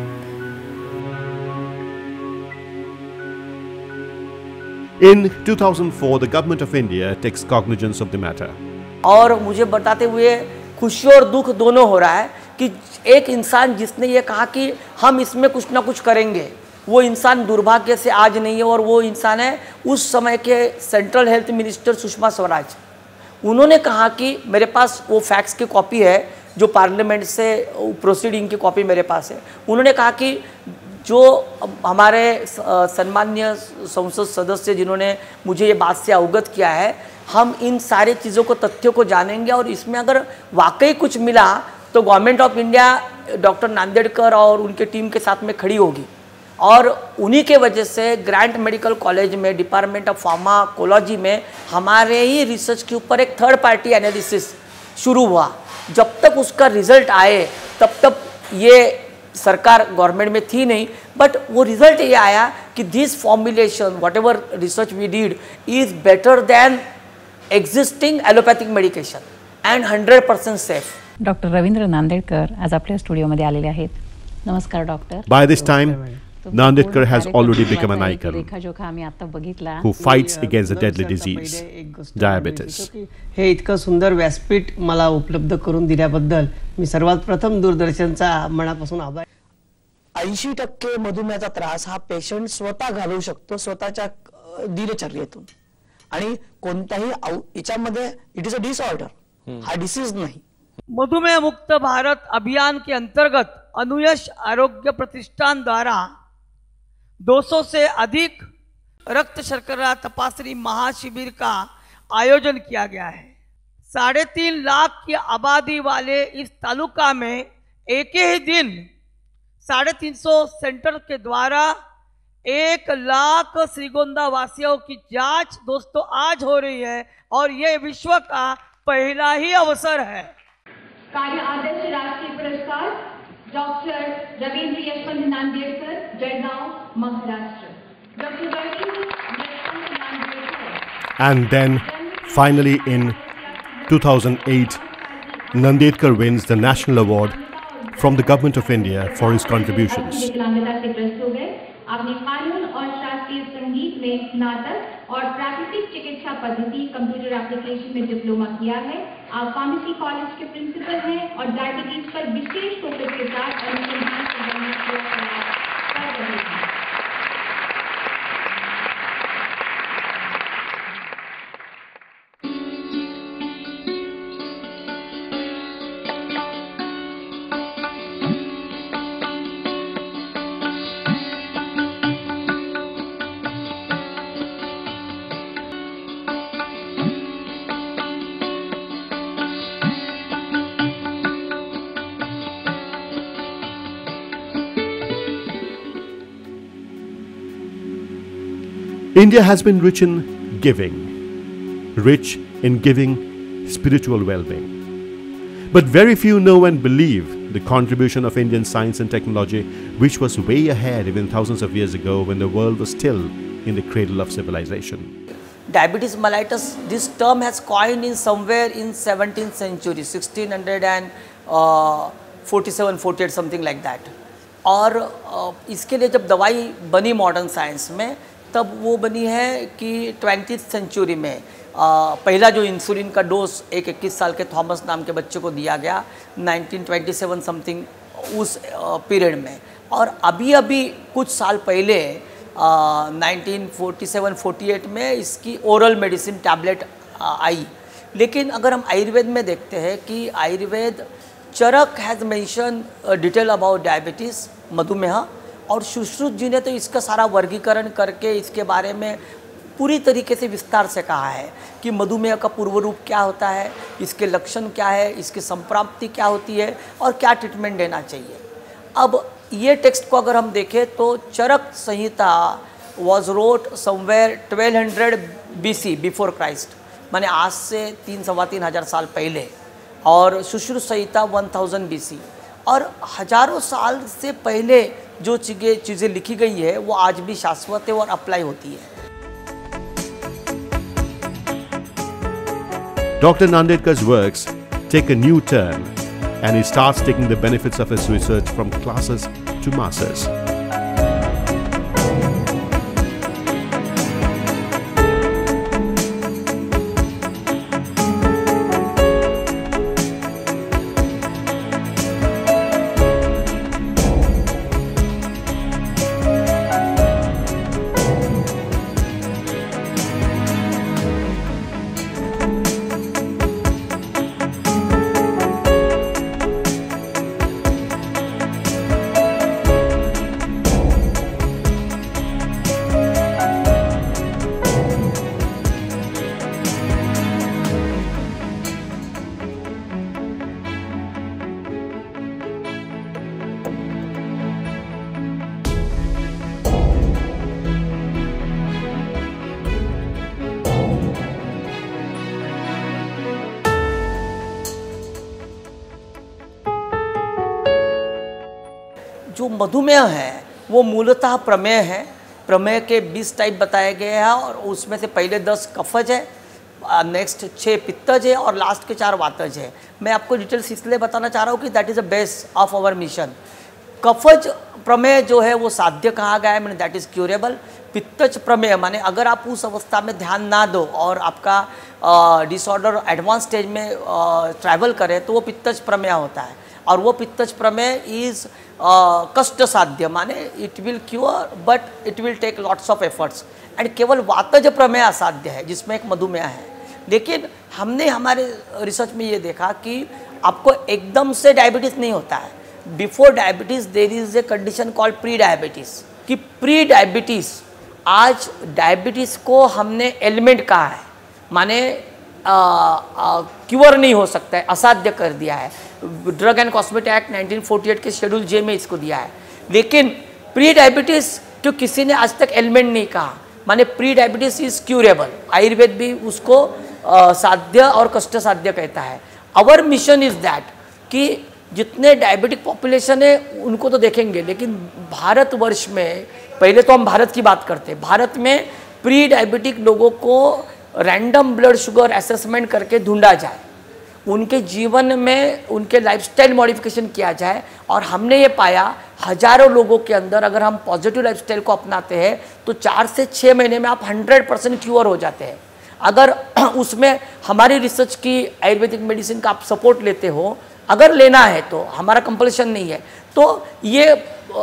In 2004, the government of India takes cognizance of the matter. और मुझे बताते हुए खुशी और दुख दोनों हो रहा है कि एक इंसान जिसने ये कहा कि हम इसमें कुछ ना कुछ करेंगे, वो इंसान दुर्भाग्य से आज नहीं है. और वो इंसान है उस समय के central health minister Sushma Swaraj. उन्होंने कहा कि मेरे पास वो फैक्ट्स की कॉपी है जो पार्लियामेंट से प्रोसीडिंग की कॉपी मेरे पास है. उन्होंने कहा कि जो हमारे सम्माननीय संसद सदस्य जिन्होंने मुझे ये बात से अवगत किया है, हम इन सारे चीज़ों को तथ्यों को जानेंगे और इसमें अगर वाकई कुछ मिला तो government of India doctor Nandedkar और उनके टीम के साथ में खड़ी होगी. और उन्हीं के वजह से ग्रांट मेडिकल कॉलेज में डिपार्टमेंट ऑफ फार्माकोलॉजी में हमारे ही रिसर्च के ऊपर एक थर्ड पार्टी एनालिसिस शुरू हुआ. जब तक उसका रिजल्ट आए तब तक ये सरकार गवर्नमेंट में थी नहीं, बट वो रिजल्ट ये आया कि this formulation whatever research we did is better than existing allopathic medication and 100% सेफ. डॉक्टर रवींद्र नांदेडकर आज आपल्या स्टुडिओमध्ये आलेले आहेत. नमस्कार doctor. By this time, Nanadedkar has already become an icon who fights against the deadly disease, diabetes. हे इतकं सुंदर व्यासपीठ मला उपलब्ध करून दिल्याबद्दल मी सर्वात प्रथम दूरदर्शनचा मनापासून आभार. 80% मधुमेहाचा त्रास हा पेशंट स्वतः घालवू शकतो स्वतःच्या दिनचर्येतून. आणि कोणत्याही याच्यामध्ये इट इज अ डिसऑर्डर, हा डिसीज नहीं. मधुमेह मुक्त भारत अभियान के अंतर्गत अनुयश आरोग्य प्रतिष्ठान द्वारा 200 से अधिक रक्त शर्करा तपासनी महाशिविर का आयोजन किया गया है. 3.5 लाख की आबादी वाले इस तालुका में एक ही दिन 350 सेंटर के द्वारा 1 लाख श्रीगोंदा वासियों की जांच दोस्तों आज हो रही है और ये विश्व का पहला ही अवसर है. कार्य आदर्श राष्ट्रीय पुरस्कार doctor Ravindra Nandedkar, Jalgaon, Maharashtra. Doctor Ravindra Nandedkar. And then, finally in 2008, Nandedkar wins the National Award from the Government of India for his contributions. आपने कानून और शास्त्रीय संगीत में स्नातक और प्राकृतिक चिकित्सा पद्धति कंप्यूटर एप्लीकेशन में डिप्लोमा किया है. आप फार्मेसी कॉलेज के प्रिंसिपल हैं और डायबिटीज पर विशेष फोकस के साथ अनुसंधान कर रहे हैं. India has been rich in giving spiritual well-being. But very few know and believe the contribution of Indian science and technology, which was way ahead even thousands of years ago when the world was still in the cradle of civilization. Diabetes mellitus, this term has coined in somewhere in 17th century, 1647-48 something like that. और इसके लिए जब दवाई बनी modern science में तब वो बनी है कि 20th सेंचुरी में पहला जो इंसुलिन का डोज एक 21 साल के थॉमस नाम के बच्चे को दिया गया 1927 समथिंग उस पीरियड में. और अभी कुछ साल पहले 1947-48 में इसकी ओरल मेडिसिन टैबलेट आई. लेकिन अगर हम आयुर्वेद में देखते हैं कि Ayurveda Charak has mention detail about diabetes मधुमेह, और सुश्रुत जी ने तो इसका सारा वर्गीकरण करके इसके बारे में पूरी तरीके से विस्तार से कहा है कि मधुमेह का पूर्व रूप क्या होता है, इसके लक्षण क्या है, इसकी संप्राप्ति क्या होती है और क्या ट्रीटमेंट देना चाहिए. अब ये टेक्स्ट को अगर हम देखें तो Charaka Samhita was wrote somewhere 1200 BC before Christ, माने आज से 3-3,500 साल पहले, और सुश्रुत संहिता 1000 BC। और हजारों साल से पहले जो चीज़ें लिखी गई है वो आज भी शाश्वत है और अप्लाई होती है। Dr. Nandedkar's works take a new turn and he starts taking the benefits of his research from classes to masses. जो मधुमेह है वो मूलतः प्रमेह है। प्रमेह के 20 टाइप बताए गए हैं और उसमें से पहले 10 कफज है, नेक्स्ट 6 पित्तज है और लास्ट के 4 वातज है। मैं आपको डिटेल्स इसलिए बताना चाह रहा हूँ कि that is a base of our mission. कफज प्रमेह जो है वो साध्य कहा गया है, मैंने दैट इज़ क्यूरेबल। पित्तज प्रमेह माने अगर आप उस अवस्था में ध्यान ना दो और आपका डिसऑर्डर एडवांस स्टेज में ट्रैवल करे तो वो पित्तज प्रमेह होता है। और वो पित्तज प्रमेह इज़ कष्ट साध्य, माने it will cure but it will take lots of efforts. And केवल वातज प्रमेह असाध्य है जिसमें एक मधुमेह है। लेकिन हमने हमारे रिसर्च में ये देखा कि आपको एकदम से डायबिटीज़ नहीं होता है। Before diabetes there is a condition called pre diabetes, कि प्री डायबिटीज़, आज डायबिटीज़ को हमने एलिमेंट कहा है, माने क्योर नहीं हो सकता है, असाध्य कर दिया है। ड्रग एंड कॉस्मेटिक एक्ट 1948 के शेड्यूल जे में इसको दिया है। लेकिन प्री डायबिटीज़ तो किसी ने आज तक एलिमेंट नहीं कहा, माने pre diabetes is curable. Ayurveda भी उसको साध्य और कष्ट साध्य कहता है। आवर मिशन इज़ दैट कि जितने डायबिटिक पॉपुलेशन है उनको तो देखेंगे, लेकिन भारतवर्ष में, पहले तो हम भारत की बात करते हैं, भारत में प्री डायबिटिक लोगों को रैंडम ब्लड शुगर असेसमेंट करके ढूंढा जाए, उनके जीवन में उनके लाइफस्टाइल मॉडिफिकेशन किया जाए। और हमने ये पाया हजारों लोगों के अंदर अगर हम पॉजिटिव लाइफस्टाइल को अपनाते हैं तो 4 से 6 महीने में आप 100% क्योर हो जाते हैं। अगर उसमें हमारी रिसर्च की आयुर्वेदिक मेडिसिन का आप सपोर्ट लेते हो, अगर लेना है तो, हमारा कंपल्शन नहीं है, तो ये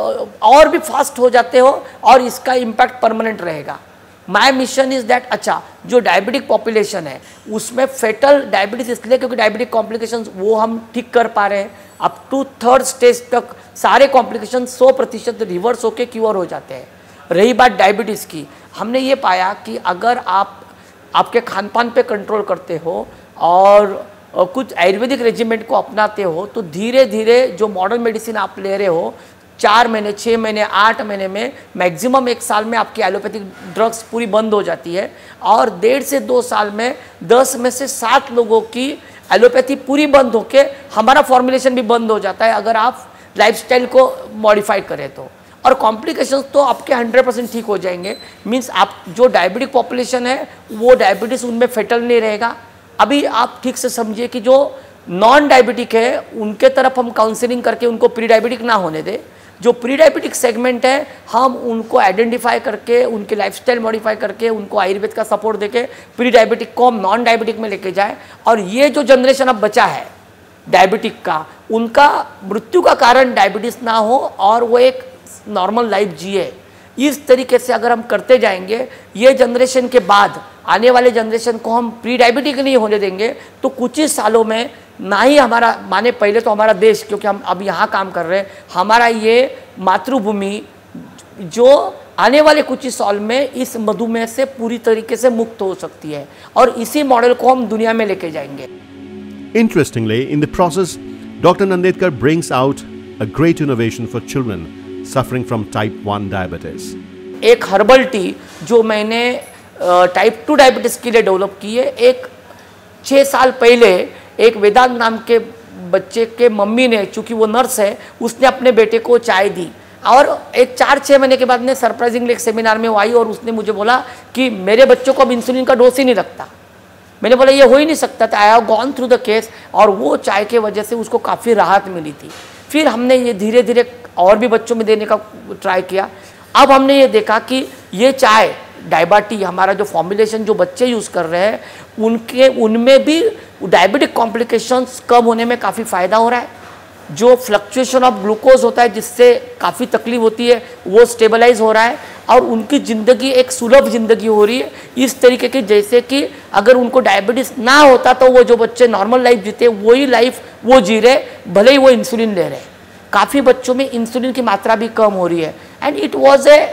और भी फास्ट हो जाते हो और इसका इम्पैक्ट परमानेंट रहेगा। माय मिशन इज़ दैट, अच्छा जो डायबिटिक पॉपुलेशन है उसमें फेटल डायबिटीज़ इसलिए क्योंकि डायबिटिक कॉम्प्लिकेशंस वो हम ठीक कर पा रहे हैं। अप टू 3rd स्टेज तक सारे कॉम्प्लिकेशन 100% रिवर्स होके क्योर हो जाते हैं। रही बात डायबिटीज़ की, हमने ये पाया कि अगर आप आपके खान पान पे कंट्रोल करते हो और कुछ आयुर्वेदिक रेजिमेंट को अपनाते हो तो धीरे धीरे जो मॉडर्न मेडिसिन आप ले रहे हो 4 महीने, 6 महीने, 8 महीने में, मैक्सिमम 1 साल में आपकी एलोपैथिक ड्रग्स पूरी बंद हो जाती है। और 1.5 से 2 साल में 10 में से 7 लोगों की एलोपैथी पूरी बंद होके हमारा फॉर्मुलेशन भी बंद हो जाता है अगर आप लाइफस्टाइल को मॉडिफाई करें तो। और कॉम्प्लिकेशंस तो आपके 100% ठीक हो जाएंगे। मीन्स आप जो डायबिटिक पॉपुलेशन है वो डायबिटीज़ उनमें फेटल नहीं रहेगा। अभी आप ठीक से समझिए कि जो नॉन डायबिटिक है उनके तरफ हम काउंसलिंग करके उनको प्री डायबिटिक ना होने दें। जो प्री डायबिटिक सेगमेंट है हम उनको आइडेंटिफाई करके उनके लाइफस्टाइल मॉडिफाई करके उनको आयुर्वेद का सपोर्ट देके प्री डायबिटिक को हम नॉन डायबिटिक में लेके जाए। और ये जो जनरेशन अब बचा है डायबिटिक का, उनका मृत्यु का कारण डायबिटीज़ ना हो और वो एक नॉर्मल लाइफ जिए। इस तरीके से अगर हम करते जाएंगे, ये जनरेशन के बाद आने वाले जनरेशन को हम प्री डायबिटिक नहीं होने देंगे तो कुछ ही सालों में ना ही हमारा, माने पहले तो हमारा देश, क्योंकि हम अब यहाँ काम कर रहे हैं, हमारा ये मातृभूमि जो आने वाले कुछ ही साल में इस मधुमेह से पूरी तरीके से मुक्त हो सकती है और इसी मॉडल को हम दुनिया में लेके जाएंगे। Interestingly, in the process, Dr. Nandedkar brings out a great innovation for children suffering from type 1 diabetes. एक हर्बल टी जो मैंने टाइप 2 डायबिटीज के लिए डेवलप की है, एक 6 साल पहले एक वेदांत नाम के बच्चे के मम्मी ने, चूँकि वो नर्स है, उसने अपने बेटे को चाय दी और एक 4-6 महीने के बाद में सरप्राइजिंगली एक सेमिनार में वो आई और उसने मुझे बोला कि मेरे बच्चों को अब इंसुलिन का डोज ही नहीं लगता। मैंने बोला ये हो ही नहीं सकता था। I have gone through the case और वो चाय के वजह से उसको काफ़ी राहत मिली थी। फिर हमने ये धीरे धीरे और भी बच्चों में देने का ट्राई किया। अब हमने ये देखा कि ये चाय डायबिटी हमारा जो फॉर्मुलेशन जो बच्चे यूज़ कर रहे हैं उनमें भी डायबिटिक कॉम्प्लिकेशंस कम होने में काफ़ी फ़ायदा हो रहा है। जो फ्लक्चुएशन ऑफ ग्लूकोज होता है जिससे काफ़ी तकलीफ होती है वो स्टेबलाइज हो रहा है और उनकी ज़िंदगी एक सुलभ ज़िंदगी हो रही है, इस तरीके की जैसे कि अगर उनको डायबिटीज़ ना होता तो वो जो बच्चे नॉर्मल लाइफ जीते वही लाइफ वो जी रहे, भले ही वो इंसुलिन ले रहे। काफ़ी बच्चों में इंसुलिन की मात्रा भी कम हो रही है and it was a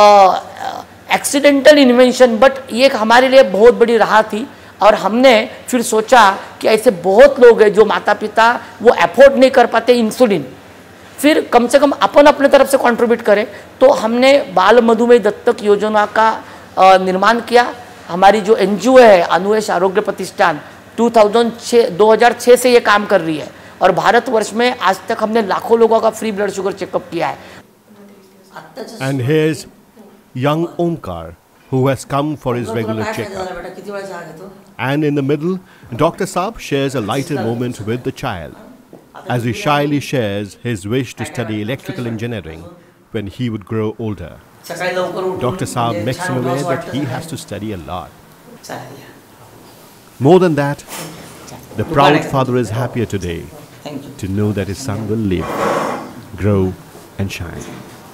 accidental invention, but ये हमारे लिए बहुत बड़ी राहत थी। और हमने फिर सोचा कि ऐसे बहुत लोग हैं जो माता पिता वो अफोर्ड नहीं कर पाते इंसुलिन, फिर कम से कम अपन अपने तरफ से कंट्रीब्यूट करें। तो हमने बाल मधुमेह दत्तक योजना का निर्माण किया। हमारी जो एनजीओ है अनुयाश आरोग्य प्रतिष्ठान 2006 से ये काम कर रही है और भारतवर्ष में आज तक हमने लाखों लोगों का फ्री ब्लड शुगर चेकअप किया है। And here's young Omkar, who has come for his regular checkup. And in the middle, Dr. Saab shares a lighter moment with the child, as he shyly shares his wish to study electrical engineering when he would grow older. Dr. Saab makes him aware that he has to study a lot. More than that, the proud father is happier today to know that his son will live, grow and shine.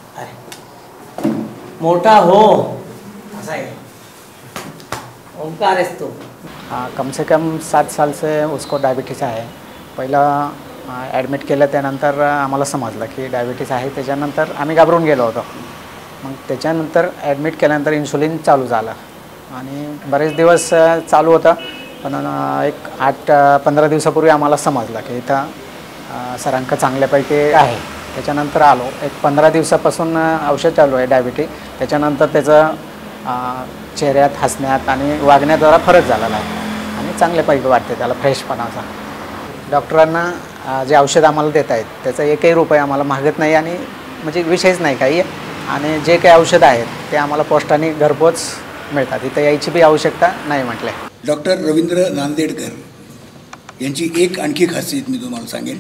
मोटा हो ऐसा है ओमकार है तो। हाँ, कम से कम 7 साल से उसको डायबिटीज आहे। पहिला ॲडमिट केलं त्यानंतर आम्हाला समजलं की डायबिटीज आहे। त्याच्यानंतर आम्ही घाबरून गेलो होतो। मग त्याच्यानंतर ॲडमिट केल्यानंतर इन्सुलिन चालू झालं आणि बरेच दिवस चालू होतं, पण एक 8-15 दिवसापूर्वी आम्हाला समजलं की इथं सरांक चांगल्यापैकी आहे। त्याच्यानंतर आलो, एक 15 दिवसापासून औषध चालू आहे डायबिटी। त्याच्यानंतर त्याचं चेहऱ्यात हसण्यात आणि वागण्यात जरा फरक झालेला आहे आणि चांगल्यापैकी वाटते त्याला फ्रेशपणाचा। डॉक्टरांना जे औषध आम्हाला देत आहेत त्याचा एकही रुपये आम्हाला मागत नाही आणि म्हणजे विषयच नाही काही, आणि जे काही औषध आहेत ते आम्हाला पोस्टाने घरपोच मिळतात, इथं यायची बी आवश्यकता नाही म्हटले। डॉक्टर रवींद्र नांदेडकर यांची एक आणखी खासियत मी तुम्हाला सांगेन।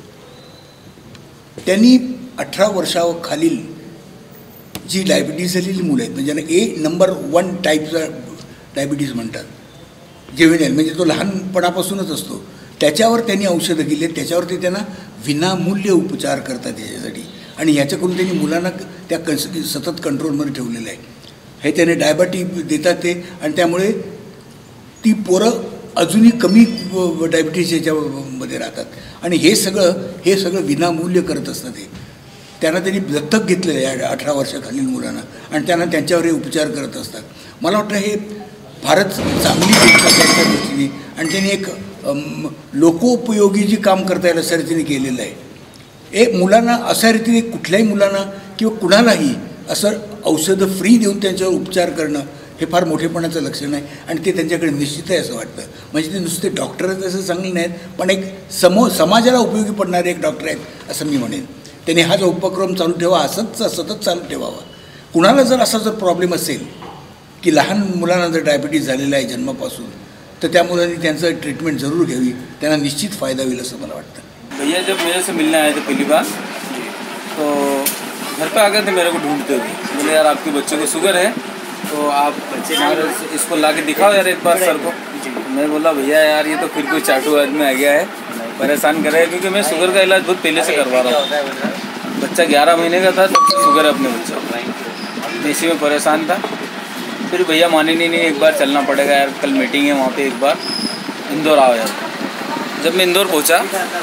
त्यांनी 18 वर्षाखालील जी डायबिटीज झालेली मुलं आहेत म्हणजे ज्यांना नंबर 1 टाईपचा डायबिटीज म्हणतात, ज्युव्हेनाइल म्हणजे तो लहानपणापासूनच असतो, त्याच्यावर त्यांनी औषधं केली आहेत। त्याच्यावर ते त्यांना विनामूल्य उपचार करतात याच्यासाठी आणि ह्याच्याकडून त्यांनी मुलांना त्या सतत कंट्रोलमध्ये ठेवलेलं आहे। हे त्याने डायबिटी देतात ते आणि त्यामुळे ती पोरं अजूनही कमी डायबिटीज याच्यामध्ये राहतात आणि हे सगळं विनामूल्य करत असतात। हे त्यांना त्यांनी दत्तक घेतलेलं आहे 18 वर्षाखालील मुलांना आणि त्यांना त्यांच्यावर हे उपचार करत असतात। मला वाटतं हे फारच चांगली गोष्ट त्यांच्या दृष्टीने आणि त्यांनी एक लोकोपयोगी जी काम करता येईल अशा रीतीने केलेलं आहे। एक मुलांना अशा रीतीने कुठल्याही मुलांना किंवा कुणालाही असं औषधं फ्री देऊन त्यांच्यावर उपचार करणं हे फार मोठेपणाचं लक्षण आहे आणि ते त्यांच्याकडे निश्चित आहे असं वाटतं। म्हणजे ते नुसते डॉक्टरच असं चांगले नाहीत, पण एक समाजाला उपयोगी पडणारे एक डॉक्टर आहेत असं मी म्हणेन। त्यांनी हा जो उपक्रम चालू ठेवा, असंच सतत चालू ठेवावा। कुणाला जर असा जर प्रॉब्लेम असेल की लहान मुलांना जर डायबिटीज झालेला आहे जन्मापासून, तर त्या मुलांनी त्यांचं ट्रीटमेंट जरूर घ्यावी, त्यांना निश्चित फायदा होईल असं मला वाटतं। भैया जब मेरे से मिलने आए थे पहली बार तो घर पे आ गए थे मेरे को ढूंढते हुए, बोले यार आपके बच्चे को शुगर है तो आप इसको ला के दिखाओ यार एक बार सर को। मैं बोला भैया यार ये तो फिर कोई चाटू आदमी आ गया है, परेशान कर रहा है, क्योंकि मैं शुगर का इलाज बहुत पहले से करवा रहा हूँ। बच्चा 11 महीने का था तो शुगर है अपने बच्चा, इसी में परेशान था। फिर भैया माने नहीं, एक बार चलना पड़ेगा यार, कल मीटिंग है वहाँ पे, एक बार इंदौर आओ यार। जब मैं इंदौर पहुँचा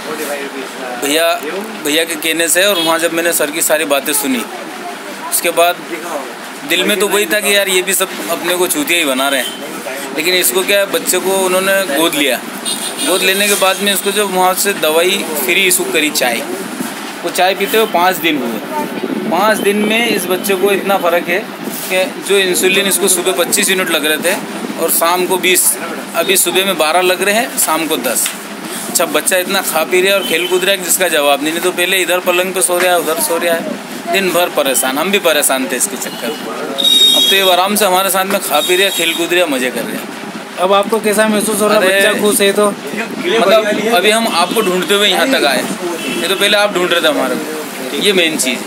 भैया के कहने से, और वहाँ जब मैंने सर की सारी बातें सुनी, उसके बाद दिल में तो वही था कि यार ये भी सब अपने को चूतिया ही बना रहे हैं। लेकिन इसको क्या, बच्चे को उन्होंने गोद लिया, गोद लेने के बाद में इसको जब वहाँ से दवाई फ्री इशू करी चाय, वो चाय पीते हुए 5 दिन हुए। 5 दिन में इस बच्चे को इतना फ़र्क है कि जो इंसुलिन इसको सुबह 25 यूनिट लग रहे थे और शाम को 20, अभी सुबह में 12 लग रहे हैं, शाम को 10। अच्छा, बच्चा इतना खा पी रहा है और खेल कूद रहा है जिसका जवाब नहीं तो पहले इधर पलंग पे सो रहा है, उधर सो रहा है, दिन भर परेशान। हम भी परेशान थे इसके चक्कर में। अब तो ये आराम से हमारे साथ में खा पी रहा है, खेल कूद रहा है, मज़े कर रहे हैं। अब आपको कैसा महसूस हो रहा है? बच्चा खुश है तो मतलब अभी हम आपको ढूंढते हुए यहाँ तक आए, ये तो पहले आप ढूंढ रहे थे हमारे को, ये मेन चीज़।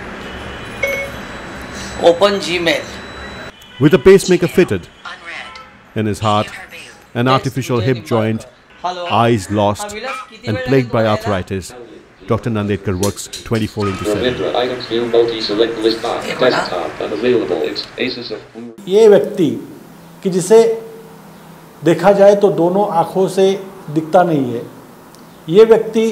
Open Gmail. With a pacemaker fitted in his heart, an artificial hip joint, eyes lost, and plagued by arthritis, Dr. Nandedkar works 24/7. ये व्यक्ति कि जिसे देखा जाए तो दोनों आँखों से दिखता नहीं है, ये व्यक्ति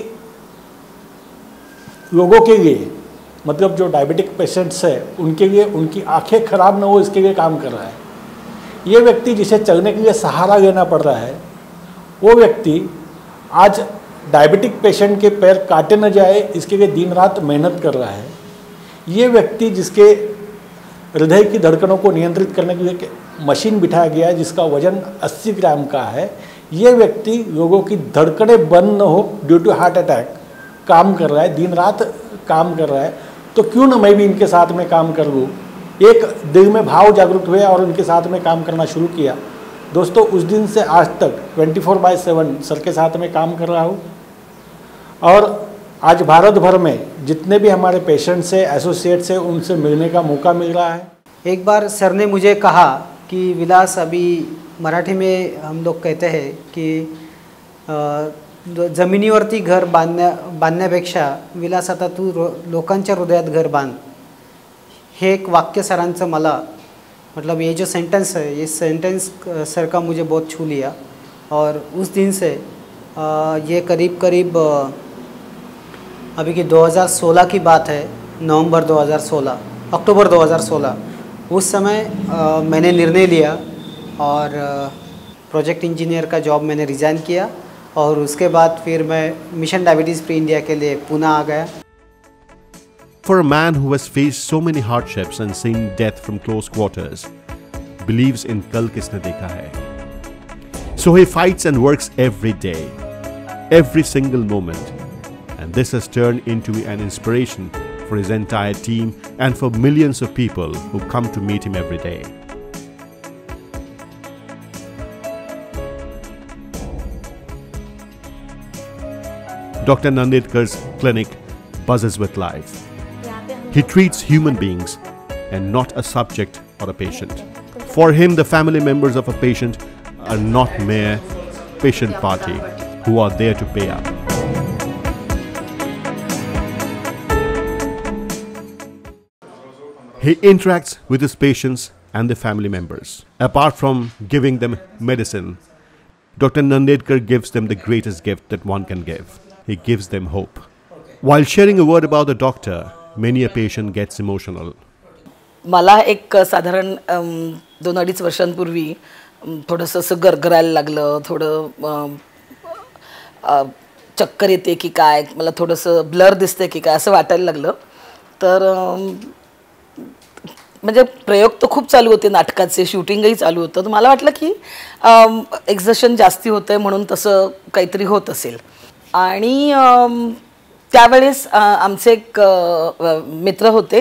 लोगों के लिए, मतलब जो डायबिटिक पेशेंट्स है उनके लिए, उनकी आंखें खराब ना हो इसके लिए काम कर रहा है। ये व्यक्ति जिसे चलने के लिए सहारा लेना पड़ रहा है, वो व्यक्ति आज डायबिटिक पेशेंट के पैर काटे न जाए इसके लिए दिन रात मेहनत कर रहा है। ये व्यक्ति जिसके हृदय की धड़कनों को नियंत्रित करने के लिए मशीन बिठाया गया है जिसका वजन 80 ग्राम का है, ये व्यक्ति लोगों की धड़कनें बंद न हो ड्यू टू हार्ट अटैक काम कर रहा है, दिन रात काम कर रहा है। तो क्यों ना मैं भी इनके साथ में काम कर लूँ। एक दिल में भाव जागृत हुए और उनके साथ में काम करना शुरू किया। दोस्तों, उस दिन से आज तक 24/7 सर के साथ में काम कर रहा हूँ और आज भारत भर में जितने भी हमारे पेशेंट्स हैं, एसोसिएट्स हैं, उनसे मिलने का मौका मिल रहा है। एक बार सर ने मुझे कहा कि विलास, अभी मराठी में हम लोग कहते हैं कि जमिनीवरती घर बांधण्यापेक्षा विलास आता तू लोकांच्या हृदयात घर बांध, हे एक वाक्य सरांचं मला, मतलब ये जो सेंटेंस है, ये सेंटेंस सर का मुझे बहुत छू लिया। और उस दिन से ये करीब अभी की 2016 की बात है, नवंबर 2016, अक्टूबर 2016, उस समय मैंने निर्णय लिया और प्रोजेक्ट इंजीनियर का जॉब मैंने रिज़ाइन किया और उसके बाद फिर मैं मिशन डायबिटीज़ फ्री इंडिया के लिए पुणे आ गया। For a man who has faced so many hardships and seen death from close quarters, believes in Kal Kisne Dekha Hai. So he fights and works every day, every single moment. And this has turned into an inspiration for his entire team and for millions of people who come to meet him every day. Dr. Nandedkar's clinic buzzes with life. He treats human beings and not a subject or a patient. For him, the family members of a patient are not mere patient party who are there to pay up. He interacts with his patients and their family members. Apart from giving them medicine, Dr. Nandedkar gives them the greatest gift that one can give. He gives them hope. While sharing a word about the doctor, many a patient gets emotional. मला एक साधारण 2-2.5 वर्षांपूर्वी थोडंसं असं गरगरायला लागलं, थोडं चक्कर येते की काय, मला थोडंसं ब्लर दिसते की काय असं वाटायला लागलं. तर म्हणजे प्रयोग तर खूप चालू होते, नाटकाचे शूटिंगही चालू होतं. तर मला वाटलं की एक्झर्शन जास्ती होतं आहे म्हणून तसं काहीतरी होत असेल. आणि त्यावेळेस आमचे एक मित्र होते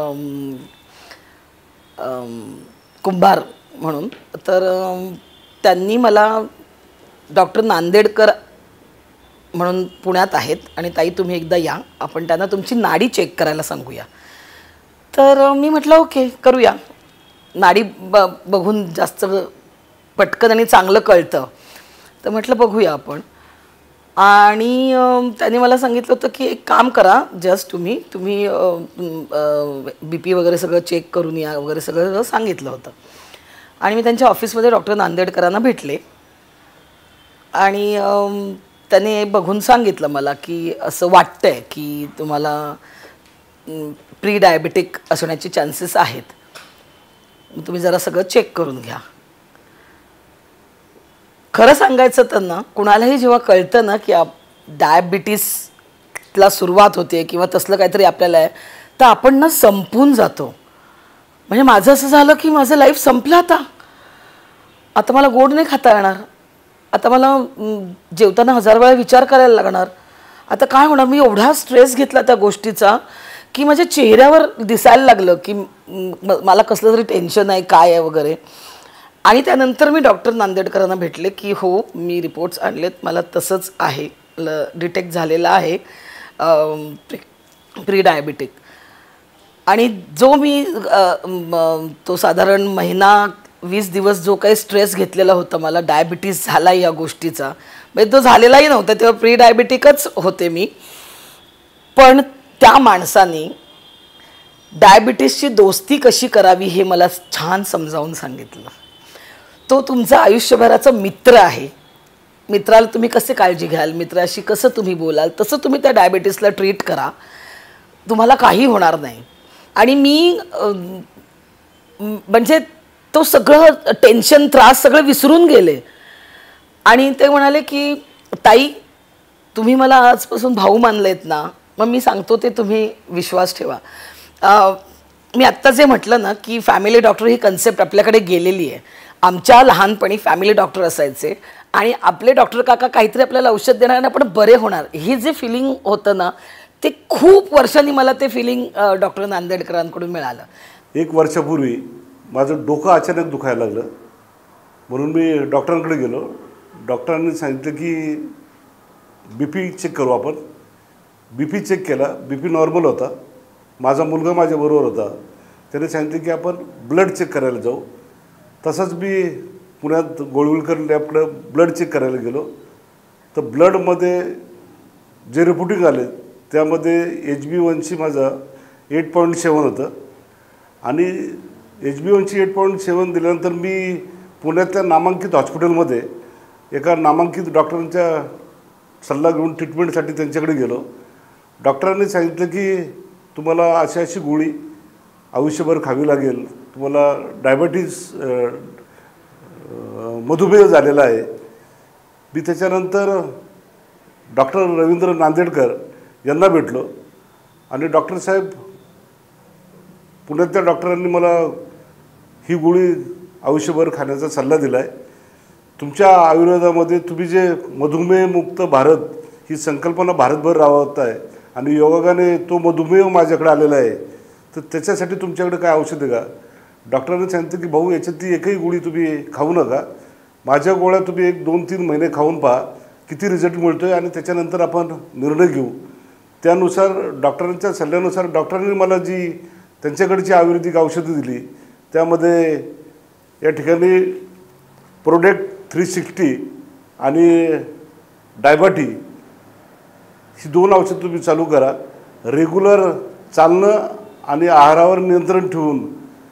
कुंभार म्हणून, तर त्यांनी मला डॉक्टर नांदेडकर म्हणून पुण्यात आहेत आणि ताई तुम्ही एकदा या, आपण त्यांना तुमची नाडी चेक करायला सांगूया. तर मी म्हटलं ओके करूया, नाडी बघून जास्त पटकन आणि चांगलं कळतं, तर म्हटलं बघूया आपण. आणि त्यांनी मला सांगितलं होतं की एक काम करा, जस्ट तुम्ही BP वगैरे सगळं चेक करून या वगैरे सगळं सांगितलं होतं. आणि मी त्यांच्या ऑफिसमध्ये डॉक्टर नांदेडकरांना भेटले आणि त्याने बघून सांगितलं मला की असं वाटतंय की तुम्हाला प्री डायबिटिक असण्याचे चान्सेस आहेत, तुम्ही जरा सगळं चेक करून घ्या. खरं सांगायचं तर ना, कुणालाही जेव्हा कळतं ना की डायबिटीस ला सुरुवात होते किंवा तसलं काहीतरी आपल्याला आहे, तर आपण ना संपून जातो. म्हणजे माझं असं झालं की माझं लाईफ संपलं. आता मला गोड नाही खाता येणार. आता मला जेवताना 1000 वेळा विचार करायला लागणार. आता काय होणार. मी एवढा स्ट्रेस घेतला त्या गोष्टीचा की माझ्या चेहऱ्यावर दिसायला लागलं की मला कसलं तरी टेन्शन आहे, काय आहे वगैरे. आणि त्यानंतर मी डॉक्टर नांदेडकरांना भेटले की हो, मी रिपोर्ट्स आणलेत, मला तसंच आहे, डिटेक्ट झालेलं आहे प्री डायबिटिक. आणि जो मी तो साधारण महिना 20 दिवस जो काही स्ट्रेस घेतलेला होता, मला डायबिटीस झाला या गोष्टीचा, म्हणजे तो झालेलाही नव्हता, तेव्हा प्री डायबिटिकच होते मी. पण त्या माणसाने डायबिटीसची दोस्ती कशी करावी हे मला छान समजावून सांगितलं. तो तुमचा आयुष्यभराचा मित्र आहे. मित्राला तुम्ही कसे काळजी घ्याल, मित्राशी कसं तुम्ही बोलाल, तसं तुम्ही त्या डायबिटीसला ट्रीट करा, तुम्हाला काही होणार नाही. आणि मी म्हणजे तो सगळं टेन्शन, त्रास सगळं विसरून गेले. आणि ते म्हणाले की ताई, तुम्ही मला आजपासून भाऊ मानलेत ना, मग मी सांगतो ते तुम्ही विश्वास ठेवा. मी आत्ता जे म्हटलं ना की फॅमिली डॉक्टर ही कन्सेप्ट आपल्याकडे गेलेली आहे. आमच्या लहानपणी फॅमिली डॉक्टर असायचे आणि आपले डॉक्टर काका काहीतरी आपल्याला औषध देणार आणि आपण बरे होणार, हे जे फिलिंग होतं ना, ते खूप वर्षांनी मला ते फिलिंग डॉक्टर नांदेडकरांकडून मिळालं. 1 वर्षापूर्वी माझं डोकं अचानक दुखायला लागलं, म्हणून मी डॉक्टरांकडे गेलो. डॉक्टरांनी सांगितलं की BP चेक करू आपण. BP चेक केला, BP नॉर्मल होता. माझा मुलगा माझ्याबरोबर होता. त्याने सांगितलं की आपण ब्लड चेक करायला जाऊ. तसंच मी पुण्यात गोळवलकर लॅबकडं ब्लड चेक करायला गेलो. तर ब्लडमध्ये जे रिपोर्टिंग आले त्यामध्ये HB1C माझा 8.7 होतं. आणि HB1C 8.7 दिल्यानंतर मी पुण्यातल्या नामांकित हॉस्पिटलमध्ये एका नामांकित डॉक्टरांच्या सल्ला घेऊन ट्रीटमेंटसाठी त्यांच्याकडे गेलो. डॉक्टरांनी सांगितलं की तुम्हाला अशी अशी गोळी आयुष्यभर खावी लागेल, तुम्हाला डायबिटीस मधुमेह झालेला आहे. मी त्याच्यानंतर डॉक्टर रवींद्र नांदेडकर यांना भेटलो आणि डॉक्टर साहेब, पुण्यातल्या डॉक्टरांनी मला ही गोळी आयुष्यभर खाण्याचा सल्ला दिला आहे. तुमच्या आयुर्वेदामध्ये तुम्ही जे मधुमेहमुक्त भारत ही संकल्पना भारतभर राबवत आहे आणि योगाने तो मधुमेह माझ्याकडे आलेला आहे, तर त्याच्यासाठी तुमच्याकडे काय औषध आहे का. डॉक्टरांनी सांगितलं की भाऊ, याच्यातली एकही गोळी तुम्ही खाऊ नका. माझ्या गोळ्या तुम्ही 1-2-3 महिने खाऊन पहा किती रिझल्ट मिळतो आहे आणि त्याच्यानंतर आपण निर्णय घेऊ. त्यानुसार डॉक्टरांच्या सल्ल्यानुसार डॉक्टरांनी मला जी त्यांच्याकडची आयुर्वेदिक औषधं दिली, त्यामध्ये या ठिकाणी प्रोडक्ट 360 आणि डायबाटी ही 2 औषधं तुम्ही चालू करा. रेग्युलर चालणं आणि आहारावर नियंत्रण ठेवून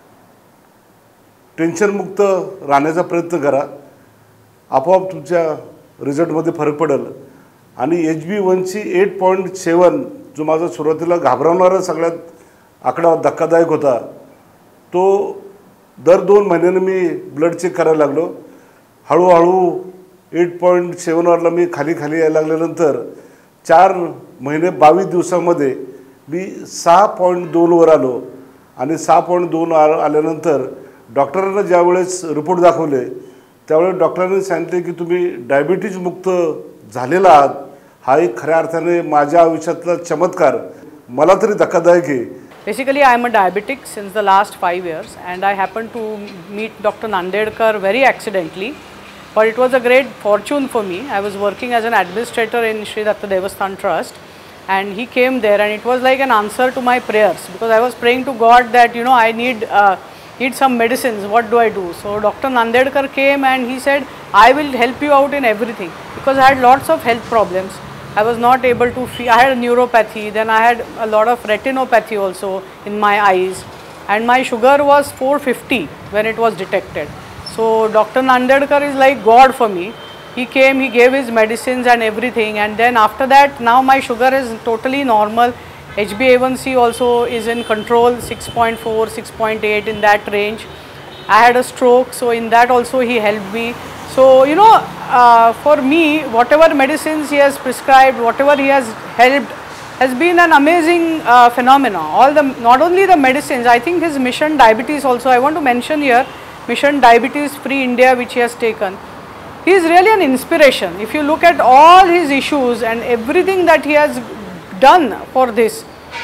टेन्शनमुक्त राहण्याचा प्रयत्न करा. आपोआप तुमच्या रिझल्टमध्ये फरक पडेल. आणि HB1C 8.7 जो माझा सुरुवातीला घाबरवणारा सगळ्यात आकडा धक्कादायक होता, तो दर 2 महिन्याने मी ब्लड चेक करायला लागलो. हळूहळू 8.7वरला मी खाली यायला लागल्यानंतर 4 महिने 22 दिवसामध्ये मी 6.2वर आलो. आणि 6.2 आल्यानंतर डॉक्टरांना ज्यावेळेस रिपोर्ट दाखवले त्यावेळेस डॉक्टरांनी सांगितले की तुम्ही डायबिटीज मुक्त झालेला आहात. हा एक खऱ्या अर्थाने माझ्या आयुष्यातला चमत्कार, मला तरी धक्कादायक आहे. Basically, I am a diabetic since the last 5 years, and I happened to meet Dr. Nandedkar very accidentally, but it was a great fortune for me. I was working as an administrator in Sri Datta Devasthan Trust, and he came there, and it was like an answer to my prayers, because I was praying to God that I need some medicines. What do I do? So Dr. Nandedkar came and he said, I will help you out in everything, because I had lots of health problems. I was not able to feel. I had neuropathy, then I had a lot of retinopathy also in my eyes, and my sugar was 450 when it was detected. So Dr. Nandedkar is like God for me. He came, he gave his medicines and everything, and then after that now my sugar is totally normal. HbA1c also is in control, 6.4, 6.8, in that range. I had a stroke, so in that also he helped me. So for me, whatever medicines he has prescribed, whatever he has helped, has been an amazing phenomena. Not only the medicines, I think his mission diabetes also, I want to mention here, mission diabetes free India, which he has taken. He is really an inspiration. If you look at all his issues and everything that he has done for this,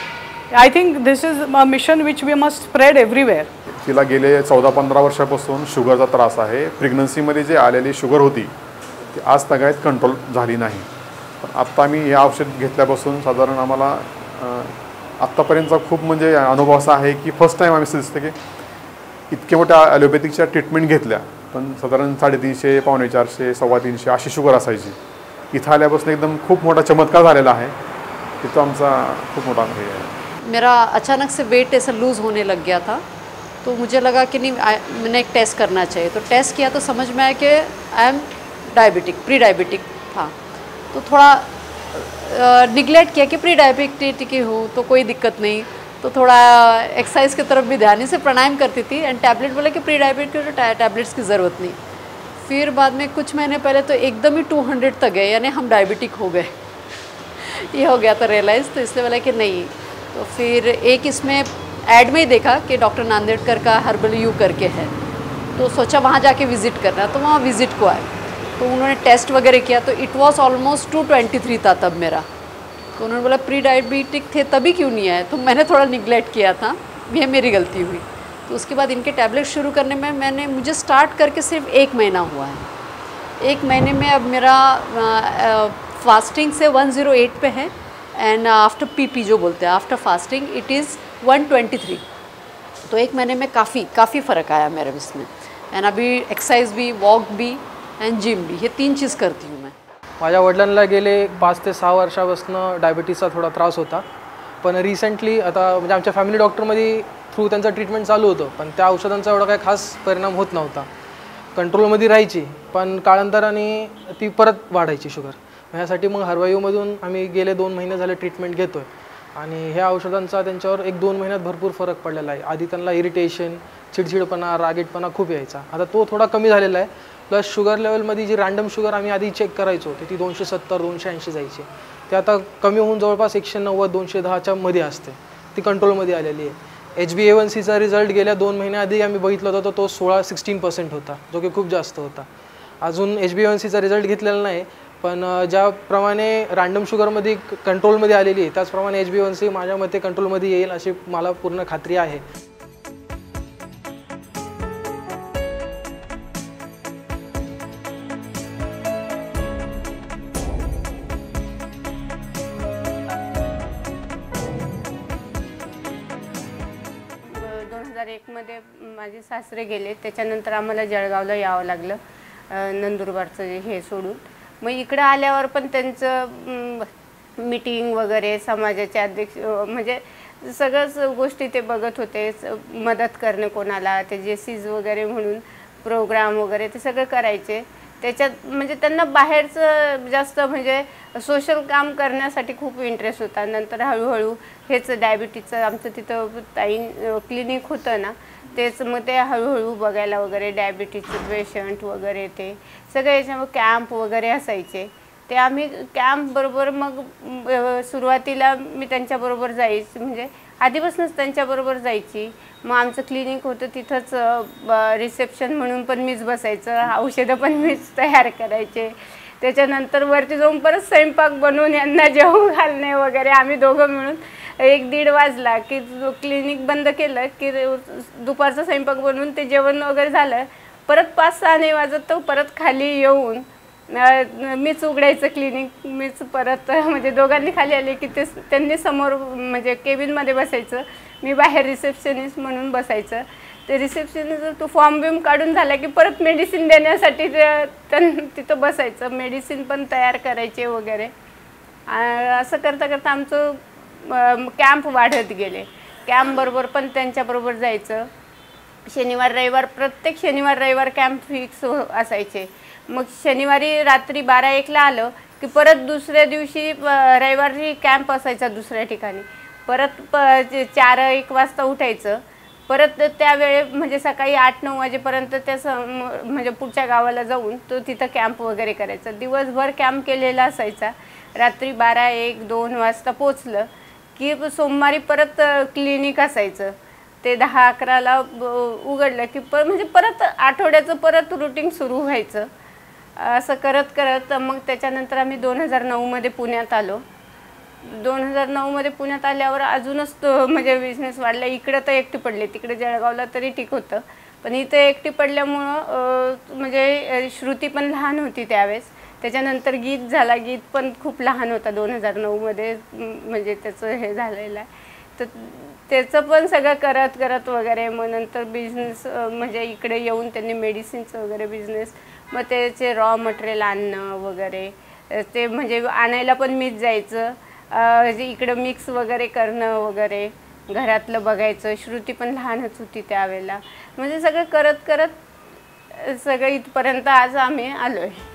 I think this is a mission which we must spread everywhere. तिला गेले 14-15 वर्षापासून शुगरचा त्रास आहे. प्रेग्नन्सीमध्ये जे आलेली sugar होती ती आज तगायत control झाली नाही. पण आत्ता मी हे औषध घेतल्यापासून साधारण आम्हाला आत्तापर्यंतचा खूप म्हणजे अनुभव असा आहे की फर्स्ट टाईम आम्ही दिसतं की इतके मोठ्या ॲलोपॅथिकच्या ट्रीटमेंट घेतल्या पण साधारण 350, 450, 350 अशी शुगर असायची. इथं आल्यापासून एकदम खूप मोठा चमत्कार झालेला आहे. तिथं आमचा खूप मोठा अनुभव आहे. मेरा अचानक से वेट ऐसा लूज़ होने लग गया था, तो मुझे लगा कि नहीं मैंने एक टेस्ट करना चाहिए. तो टेस्ट किया तो समझ में आया कि I am diabetic, pre diabetic था. तो थोड़ा निगलेक्ट किया कि प्री डायबिटिक ही हूँ तो कोई दिक्कत नहीं. तो थोड़ा एक्सरसाइज की तरफ भी ध्यान, से प्राणायाम करती थी एंड टैबलेट बोला कि प्री डायबिटिक तो टैबलेट्स की ज़रूरत नहीं. फिर बाद में कुछ महीने पहले तो एकदम ही 200 तक गए, यानी हम डायबिटिक हो गए. ये हो गया था रियलाइज़. तो इसलिए बोला कि नहीं. तो फिर एक इसमें ऐड में ही देखा कि डॉक्टर नांदेडकर का हर्बयू करके है, तो सोचा वहाँ जाके विज़िट करना. तो वहाँ विज़िट को आए तो उन्होंने टेस्ट वगैरह किया तो इट वाज ऑलमोस्ट 223 था तब मेरा. तो उन्होंने बोला प्री डायबिटिक थे तभी क्यों नहीं आए. तो मैंने थोड़ा निगलेक्ट किया था, ये मेरी गलती हुई. तो उसके बाद इनके टैबलेट शुरू करने में मुझे स्टार्ट करके सिर्फ 1 महीना हुआ है. 1 महीने में अब मेरा फास्टिंग से 108 पे है एंड आफ्टर पीपी जो बोलते हैं आफ्टर फास्टिंग इट इज़ 123. तो 1 महीने में काफ़ी फ़र्क आया मेरे इसमें. एंड अभी एक्सरसाइज भी, वॉक भी एंड जिम भी, ये 3 चीज़ करती हूँ मैं. माझ्या वडिलांना गेले 5 ते 6 वर्षापासून डायबिटीसचा थोडा त्रास होता. पण रिसेंटली आता म्हणजे आमच्या फॅमिली डॉक्टरमध्ये थ्रू त्यांचं ट्रीटमेंट चालू होतं, पण त्या औषधांचा एवढा काही खास परिणाम होत नव्हता. कंट्रोलमध्ये राहायची पण काळांतराने ती परत वाढायची शुगर. ह्यासाठी मग हर्बायूमधून आम्ही गेले 2 महिने झाले ट्रीटमेंट घेतो आहे आणि ह्या औषधांचा त्यांच्यावर 1-2 महिन्यात भरपूर फरक पडलेला आहे. आधी त्यांना इरिटेशन, चिडचिडपणा, रागीटपणा खूप यायचा. आता तो थोडा कमी झालेला आहे. प्लस शुगर लेवलमध्ये जी रँडम शुगर आम्ही आधी चेक करायचो ती 270-280 जायची, ते आता कमी होऊन जवळपास 190-210च्या मध्ये असते. ती कंट्रोलमध्ये आलेली आहे. HbA1cचा रिझल्ट गेल्या 2 महिन्याआधी आम्ही बघितला होता तो 16% होता, जो की खूप जास्त होता. अजून HbA1cचा रिझल्ट घेतलेला नाही, पण ज्याप्रमाणे रँडम शुगरमध्ये कंट्रोलमध्ये आलेली आहे त्याचप्रमाणे HbA1c माझ्या मते कंट्रोलमध्ये येईल अशी मला पूर्ण खात्री आहे. मध्ये माझे सासरे गेले, त्याच्यानंतर आम्हाला जळगावला यावं लागलं नंदुरबारचं हे सोडून. मग इकडे आल्यावर पण त्यांचं मीटिंग वगैरे, समाजाचे अध्यक्ष म्हणजे सगळंच गोष्टी ते बघत होते. मदत करणे कोणाला, ते जेसीज वगैरे म्हणून प्रोग्राम वगैरे ते सगळं करायचे. त्याच्यात म्हणजे त्यांना बाहेरचं जास्त म्हणजे सोशल काम करण्यासाठी खूप इंटरेस्ट होता. नंतर हळूहळू हेच डायबिटीजचं आमचं तिथं क्लिनिक होतं ना, तेच मग ते हळूहळू बघायला वगैरे डायबिटीजचे पेशंट वगैरे ते सगळे याच्यामुळे कॅम्प वगैरे असायचे. ते आम्ही कॅम्पबरोबर मग सुरुवातीला मी त्यांच्याबरोबर जायची, म्हणजे आधीपासूनच त्यांच्याबरोबर जायची. मग आमचं क्लिनिक होतं तिथंच रिसेप्शन म्हणून पण मीच बसायचं, औषधं पण मीच तयार करायचे. त्याच्यानंतर वरती जाऊन परत स्वयंपाक बनवून यांना जेवू घालणे वगैरे आम्ही दोघं मिळून 1-1:30 वाजला की क्लिनिक बंद केलं की दुपारचा स्वयंपाक बनवून ते जेवण वगैरे झालं, परत 5-6 नाही वाजत तो परत खाली येऊन मीच उघडायचं क्लिनिक, मीच परत म्हणजे दोघांनी खाली आले की ते त्यांनी समोर म्हणजे केबिनमध्ये बसायचं, मी बाहेर रिसेप्शनिस्ट म्हणून बसायचं. ते रिसेप्शनिस्ट तो फॉर्म बिम काढून झाला की परत मेडिसिन देण्यासाठी तिथं बसायचं, मेडिसिन पण तयार करायचे वगैरे. असं करता करता आमचं कॅम्प वाढत गेले. कॅम्पबरोबर पण त्यांच्याबरोबर जायचं. शनिवार रविवार प्रत्येक शनिवार रविवार कॅम्प फिक्स असायचे. मग शनिवारी रात्री 12-1ला आलं की परत दुसऱ्या दिवशी रविवारी कॅम्प असायचा दुसऱ्या ठिकाणी. परत 4-1 वाजता उठायचं, परत त्यावेळे म्हणजे सकाळी 8-9 वाजेपर्यंत म्हणजे पुढच्या गावाला जाऊन तो तिथं कॅम्प वगैरे करायचा. दिवसभर कॅम्प केलेला असायचा. रात्री 12, 1, 2 वाजता पोचलं की सोमवारी परत क्लिनिक असायचं. ते 10-11ला उघडलं की म्हणजे परत आठवड्याचं परत रुटीन सुरू व्हायचं. असं करत करत मग त्याच्यानंतर आम्ही 2009मध्ये पुण्यात आलो. 2009मध्ये पुण्यात आल्यावर अजूनच तो म्हणजे बिझनेस वाढला. इकडं तर एकटी पडले, तिकडे जळगावला तरी ठीक होतं, पण इथं एकटी पडल्यामुळं म्हणजे श्रुती पण लहान होती त्यावेळेस. त्याच्यानंतर गीत झाला, गीत पण खूप लहान होता 2009मध्ये, म्हणजे त्याचं हे झालेलं आहे. तर त्याचं पण सगळं करत करत वगैरे मग नंतर बिझनेस म्हणजे इकडे येऊन त्यांनी मेडिसिनचं वगैरे बिझनेस, मग त्याचे रॉ मटेरियल आणणं वगैरे ते म्हणजे आणायला पण मीच जायचं. इकडं मिक्स वगैरे करणं वगैरे घरातलं बघायचं. श्रुती पण लहानच होती त्यावेळेला. म्हणजे सगळं करत करत सगळं इथपर्यंत आज आम्ही आलो आहे.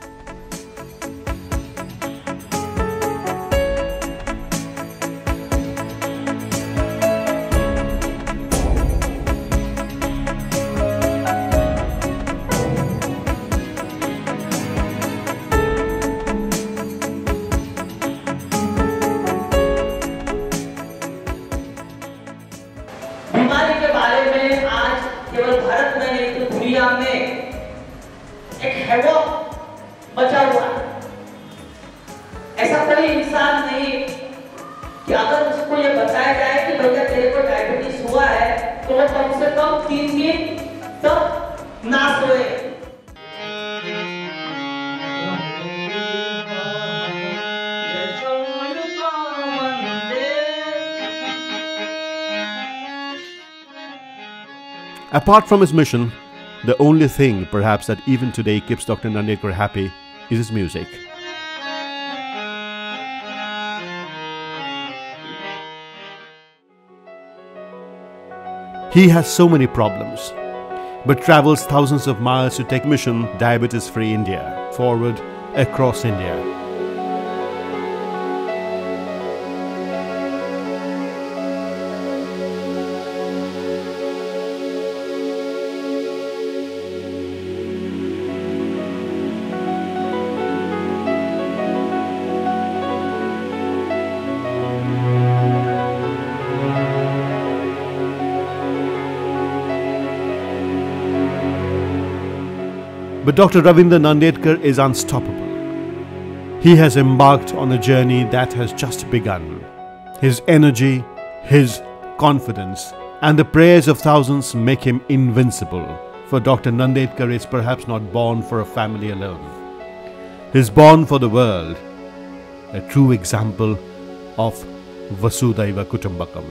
बीमारी के बारे में आज केवल भारत में नहीं तो दुनिया में एक हैवॉक बचा हुआ है. ऐसा कोई इंसान नहीं कि अगर उसको ये बताया जाए कि भैया तेरे को डायबिटीज हुआ है तो वो कम से कम 3 दिन तक ना सोए. Apart from his mission, the only thing perhaps that even today keeps Dr. Nandedkar happy is his music. He has so many problems, but travels thousands of miles to take mission Diabetes Free India forward across India. But Dr. Ravindra Nandedkar is unstoppable. He has embarked on a journey that has just begun. His energy, his confidence, and the prayers of thousands make him invincible. For Dr. Nandedkar is perhaps not born for a family alone. He is born for the world, a true example of Vasudhaiva Kutumbakam.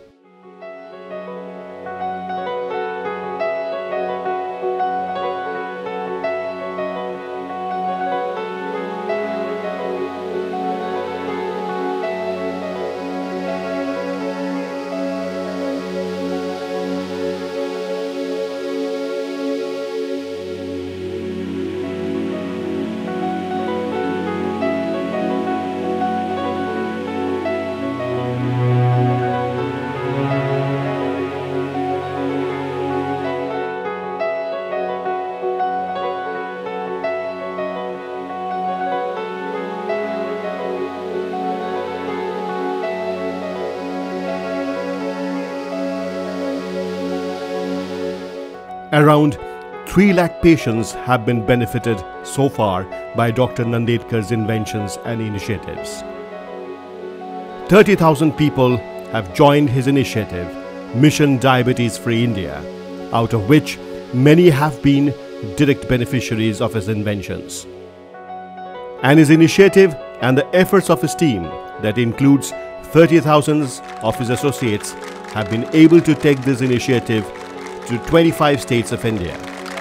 Around 3 lakh patients have been benefited so far by Dr. Nandedkar's inventions and initiatives. 30,000 people have joined his initiative, Mission Diabetes Free India, out of which many have been direct beneficiaries of his inventions. And his initiative and the efforts of his team, that includes 30,000 of his associates, have been able to take this initiative to 25 states of India.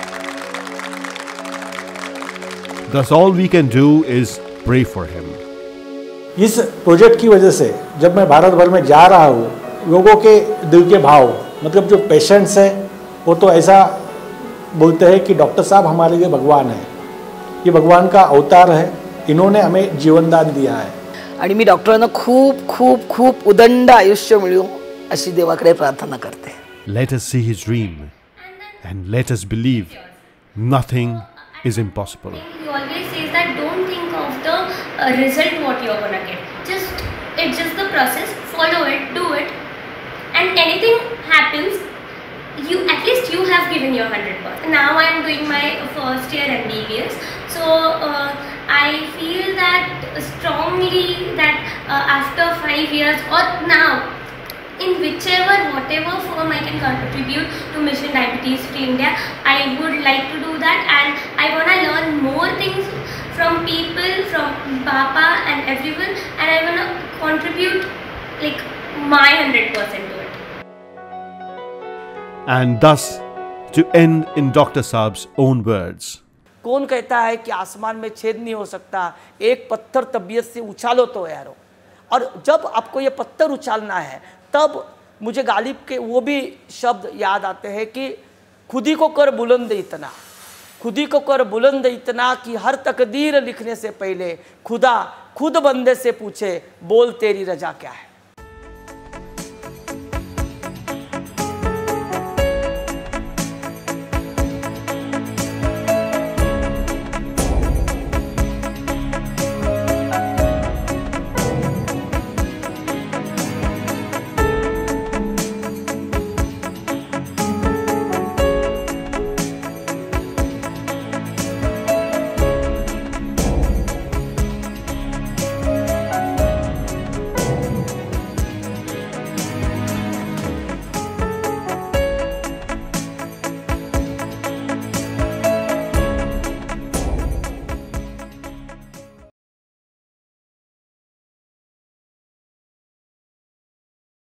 Thus all we can do is pray for him. इस project की वजह से जब मैं भारत भर में जा रहा हूँ, लोगों के दिल के भाव, मतलब जो पेशेंट्स हैं वो तो ऐसा बोलते हैं कि डॉक्टर साहब हमारे लिए भगवान है, ये भगवान का अवतार है, इन्होंने हमें जीवनदान दिया है. आणि मी डॉक्टरांना खूप खूप खूप उदंड आयुष्य मिळो अशी देवाकडे प्रार्थना करते. Let us see his dream and let us believe nothing is impossible. He always says that don't think of the result what you're gonna get. It's just the process. Follow it, do it, and anything happens, at least you have given your 100%. Now I am doing my first year MBBS, so I feel that strongly that after 5 years or now, in whatever form I can contribute to Mission Diabetes Free India, I would like to do that, and I want to learn more things from people, from Papa and everyone, and I want to contribute like my 100% to it. And thus, to end in Dr. Saab's own words. कौन कहता है कि आसमान में छेद नहीं हो सकता, एक पत्थर तबीयत से उछालो तो यारो। और जब आपको ये पत्थर उछालना है तब मुझे गालिब के वो भी शब्द याद आते हैं कि खुदी को कर बुलंद इतना, खुदी को कर बुलंद इतना कि हर तकदीर लिखने से पहले खुदा खुद बंदे से पूछे बोल तेरी रजा क्या है।